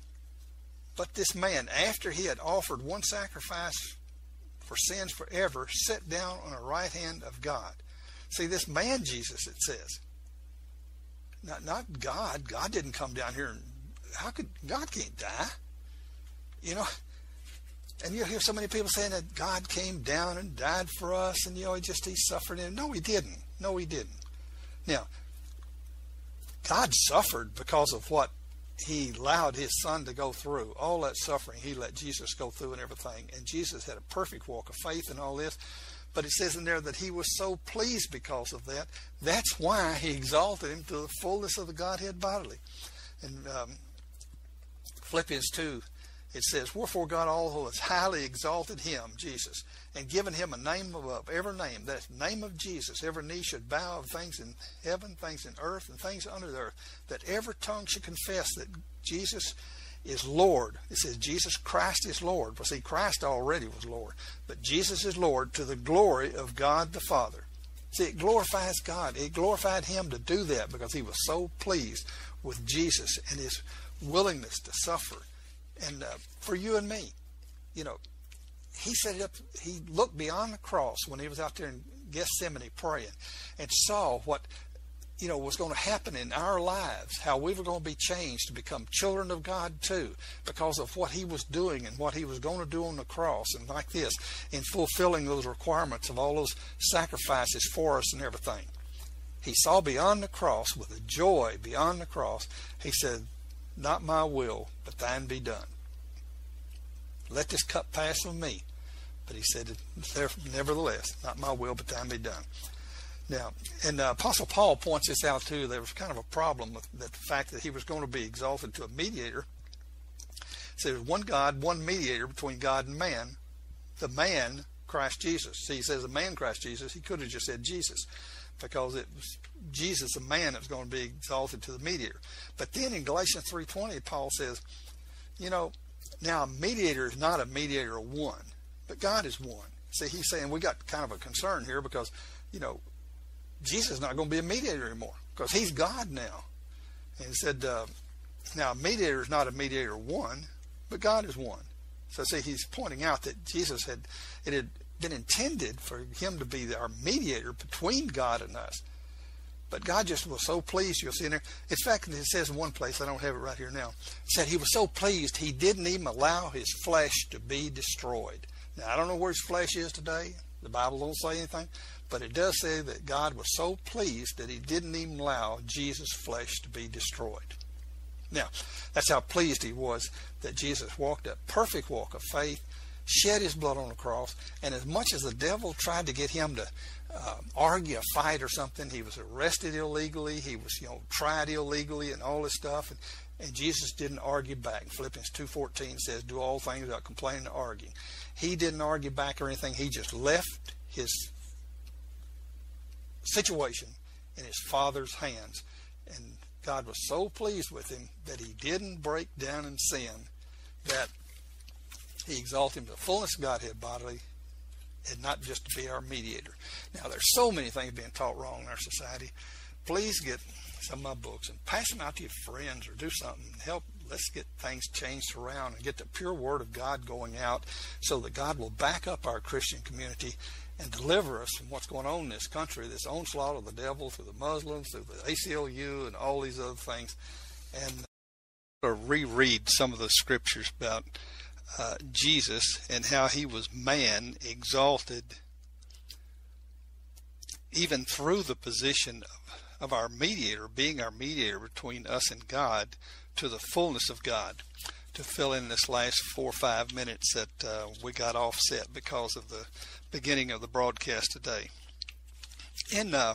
after he had offered one sacrifice for sins forever, sat down on the right hand of God. See, this man Jesus, it says, not God. God didn't come down here, and God can't die? And you hear so many people saying that God came down and died for us, and he suffered. No, he didn't. Now, God suffered because of what he allowed his Son to go through. All that suffering he let Jesus go through and everything. And Jesus had a perfect walk of faith and all this. But it says in there that he was so pleased because of that. That's why he exalted him to the fullness of the Godhead bodily. In Philippians 2, it says, wherefore God also has highly exalted him, Jesus, and given him a name above every name. That name of Jesus, every knee should bow, of things in heaven, things in earth, and things under the earth. That every tongue should confess that Jesus is Lord. It says Jesus Christ is Lord. Well, see, Christ already was Lord, but Jesus is Lord, to the glory of God the Father. See, it glorifies God. It glorified him to do that because he was so pleased with Jesus and his willingness to suffer. And for you and me, you know, he set it up. He looked beyond the cross when he was out there in Gethsemane praying and saw what, you know, was going to happen in our lives, how we were going to be changed to become children of God too, because of what he was doing and what he was going to do on the cross, and like this, in fulfilling those requirements of all those sacrifices for us and everything. He saw beyond the cross with a joy beyond the cross. He said, not my will, but thine be done. Let this cup pass from me. But he said, nevertheless, not my will, but thine be done. Now, and Apostle Paul points this out too. There was kind of a problem with the fact that he was going to be exalted to a mediator. So there's one God, one mediator between God and man. The man, Christ Jesus. See, he says the man, Christ Jesus. He could have just said Jesus, because it was Jesus, the man, that was going to be exalted to the mediator. But then in Galatians 3:20, Paul says, you know, now a mediator is not a mediator of one, but God is one. See, he's saying we got kind of a concern here because, you know, Jesus is not going to be a mediator anymore because he's God now. And he said, now a mediator is not a mediator of one, but God is one. So see, he's pointing out that Jesus it had been intended for him to be our mediator between God and us. But God just was so pleased, you'll see in there. In fact, it says in one place, I don't have it right here now, it said he was so pleased he didn't even allow his flesh to be destroyed. Now, I don't know where his flesh is today. The Bible don't say anything. But it does say that God was so pleased that he didn't even allow Jesus' flesh to be destroyed. Now, that's how pleased he was that Jesus walked a perfect walk of faith, shed his blood on the cross, and as much as the devil tried to get him to argue a fight or something, he was arrested illegally, he was, you know, tried illegally and all this stuff, and Jesus didn't argue back. Philippians 2:14 says, do all things without complaining or arguing. He didn't argue back or anything. He just left his situation in his Father's hands, and God was so pleased with him that he didn't break down in sin, that he exalted him to the fullness of Godhead bodily, and not just to be our mediator. Now, there's so many things being taught wrong in our society. Please get some of my books and pass them out to your friends, or do something. Help. Let's get things changed around and get the pure Word of God going out, so that God will back up our Christian community and deliver us from what's going on in this country, this onslaught of the devil through the Muslims, through the ACLU, and all these other things. And I'll reread some of the scriptures about Jesus and how he was man, exalted even through the position of our mediator, being our mediator between us and God, to the fullness of God, to fill in this last 4 or 5 minutes that we got offset because of the beginning of the broadcast today. In let's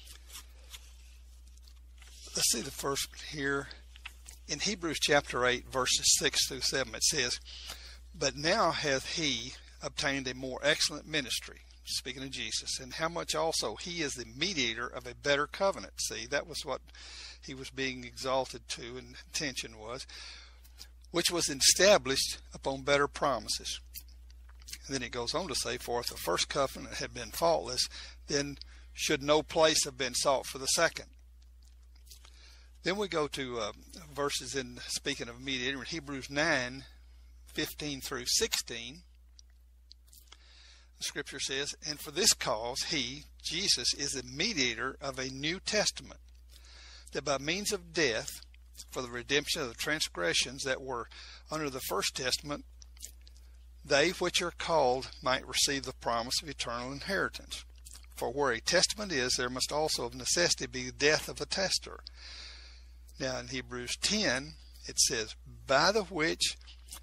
see the first here in Hebrews chapter 8 verses 6 through 7. It says, but now hath he obtained a more excellent ministry, speaking of Jesus, and how much also he is the mediator of a better covenant. See, that was what he was being exalted to, and intention was, which was established upon better promises. And then it goes on to say, for if the first covenant had been faultless, then should no place have been sought for the second. Then we go to verses in, speaking of mediator, in Hebrews 9:15 through 16. The scripture says, and for this cause he, Jesus, is the mediator of a new testament, that by means of death, for the redemption of the transgressions that were under the first testament, they which are called might receive the promise of eternal inheritance. For where a testament is, there must also of necessity be the death of a testator. Now in Hebrews 10, it says, by the which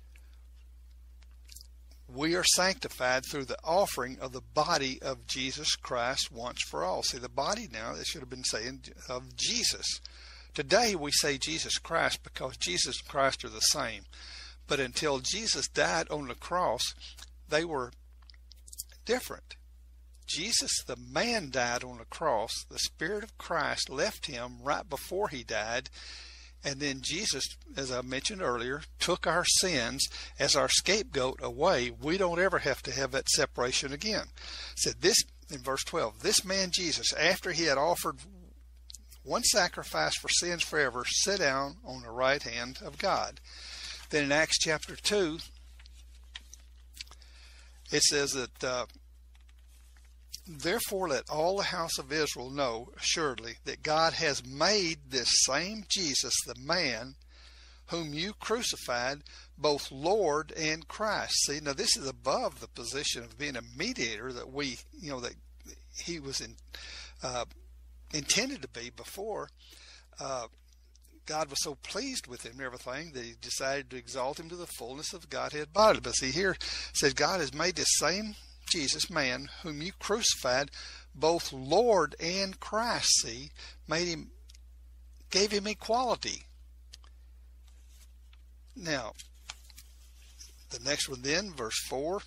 we are sanctified through the offering of the body of Jesus Christ once for all. See, the body now, they should have been saying of Jesus. Today we say Jesus Christ because Jesus and Christ are the same. But until Jesus died on the cross, they were different. Jesus, the man, died on the cross. The Spirit of Christ left him right before he died. And then Jesus, as I mentioned earlier, took our sins as our scapegoat away. We don't ever have to have that separation again. Said this in verse 12, this man Jesus, after he had offered one sacrifice for sins forever, sat down on the right hand of God. Then in Acts chapter 2, it says that, therefore let all the house of Israel know assuredly that God has made this same Jesus, the man whom you crucified, both Lord and Christ. See, now this is above the position of being a mediator that that he was intended to be before. God was so pleased with him and everything that he decided to exalt him to the fullness of Godhead bodily. But see, here it says God has made this same Jesus, man, whom you crucified, both Lord and Christ. See, gave him equality. Now, the next one then, verse 4,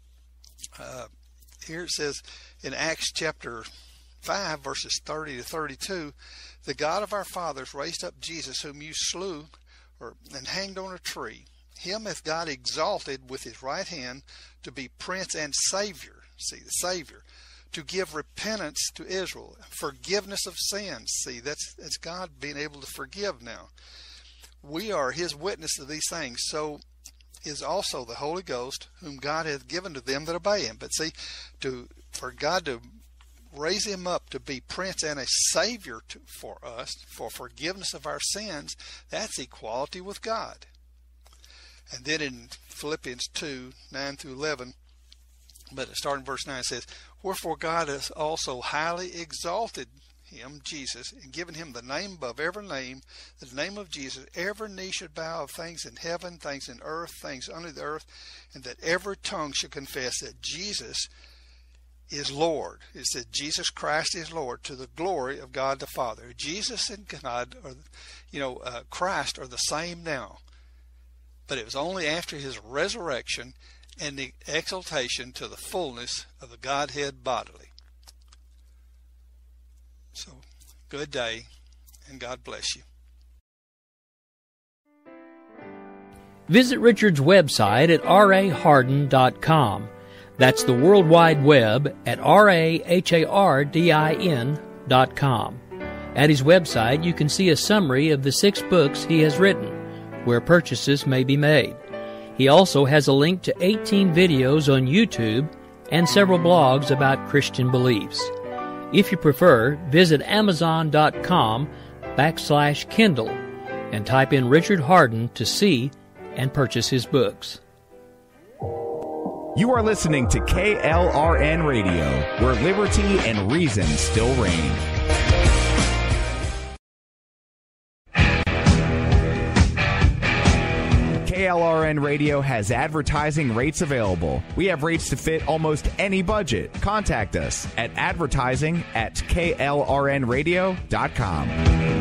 here it says in Acts chapter 5, verses 30 to 32, the God of our fathers raised up Jesus, whom you slew and hanged on a tree. Him hath God exalted with his right hand to be Prince and Savior. See, the Savior. To give repentance to Israel, forgiveness of sins. See, that's God being able to forgive now. We are his witness to these things. So is also the Holy Ghost, whom God hath given to them that obey him. But see, for God to raise him up to be Prince and a Savior for us, for forgiveness of our sins, that's equality with God. And then in Philippians 2, 9 through 11, but starting verse 9, it says, wherefore God has also highly exalted him, Jesus, and given him the name above every name, the name of Jesus, every knee should bow of things in heaven, things in earth, things under the earth, and that every tongue should confess that Jesus is Lord. It said Jesus Christ is Lord, to the glory of God the Father. Jesus and God, Christ are the same now. But it was only after his resurrection and the exaltation to the fullness of the Godhead bodily. So, good day, and God bless you. Visit Richard's website at rahardin.com. That's the World Wide Web at rahardin.com. At his website, you can see a summary of the 6 books he has written, where purchases may be made. He also has a link to 18 videos on YouTube and several blogs about Christian beliefs. If you prefer, visit Amazon.com/Kindle and type in Richard Hardin to see and purchase his books. You are listening to KLRN Radio, where liberty and reason still reign. KLRN Radio has advertising rates available. We have rates to fit almost any budget. Contact us at advertising@klrnradio.com.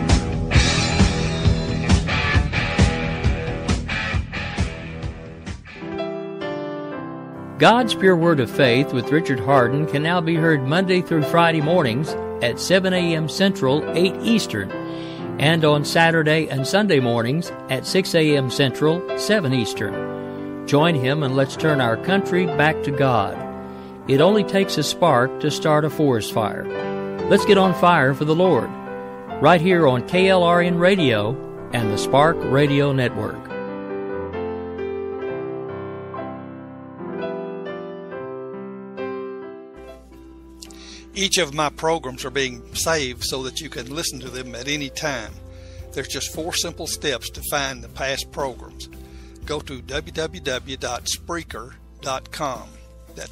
God's Pure Word of Faith with Richard Hardin can now be heard Monday through Friday mornings at 7 a.m. Central, 8 Eastern, and on Saturday and Sunday mornings at 6 a.m. Central, 7 Eastern. Join him and let's turn our country back to God. It only takes a spark to start a forest fire. Let's get on fire for the Lord. Right here on KLRN Radio and the Spark Radio Network. Each of my programs are being saved so that you can listen to them at any time. There's just 4 simple steps to find the past programs. Go to www.spreaker.com. That's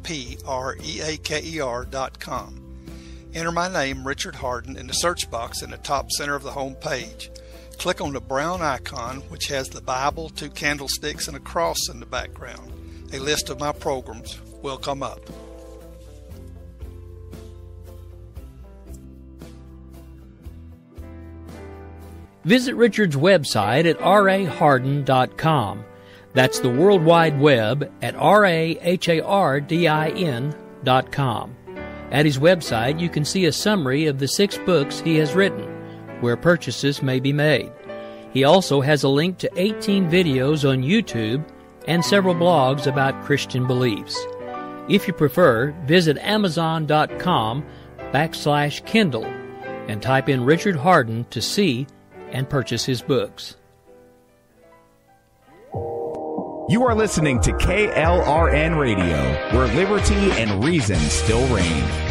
SPREAKER.com. Enter my name, Richard Hardin, in the search box in the top center of the home page. Click on the brown icon, which has the Bible, 2 candlesticks, and a cross in the background. A list of my programs will come up. Visit Richard's website at rahardin.com. That's the World Wide Web at rahardin.com. At his website, you can see a summary of the 6 books he has written, where purchases may be made. He also has a link to 18 videos on YouTube and several blogs about Christian beliefs. If you prefer, visit Amazon.com/Kindle and type in Richard Hardin to see and purchase his books. You are listening to KLRN Radio, where liberty and reason still reign.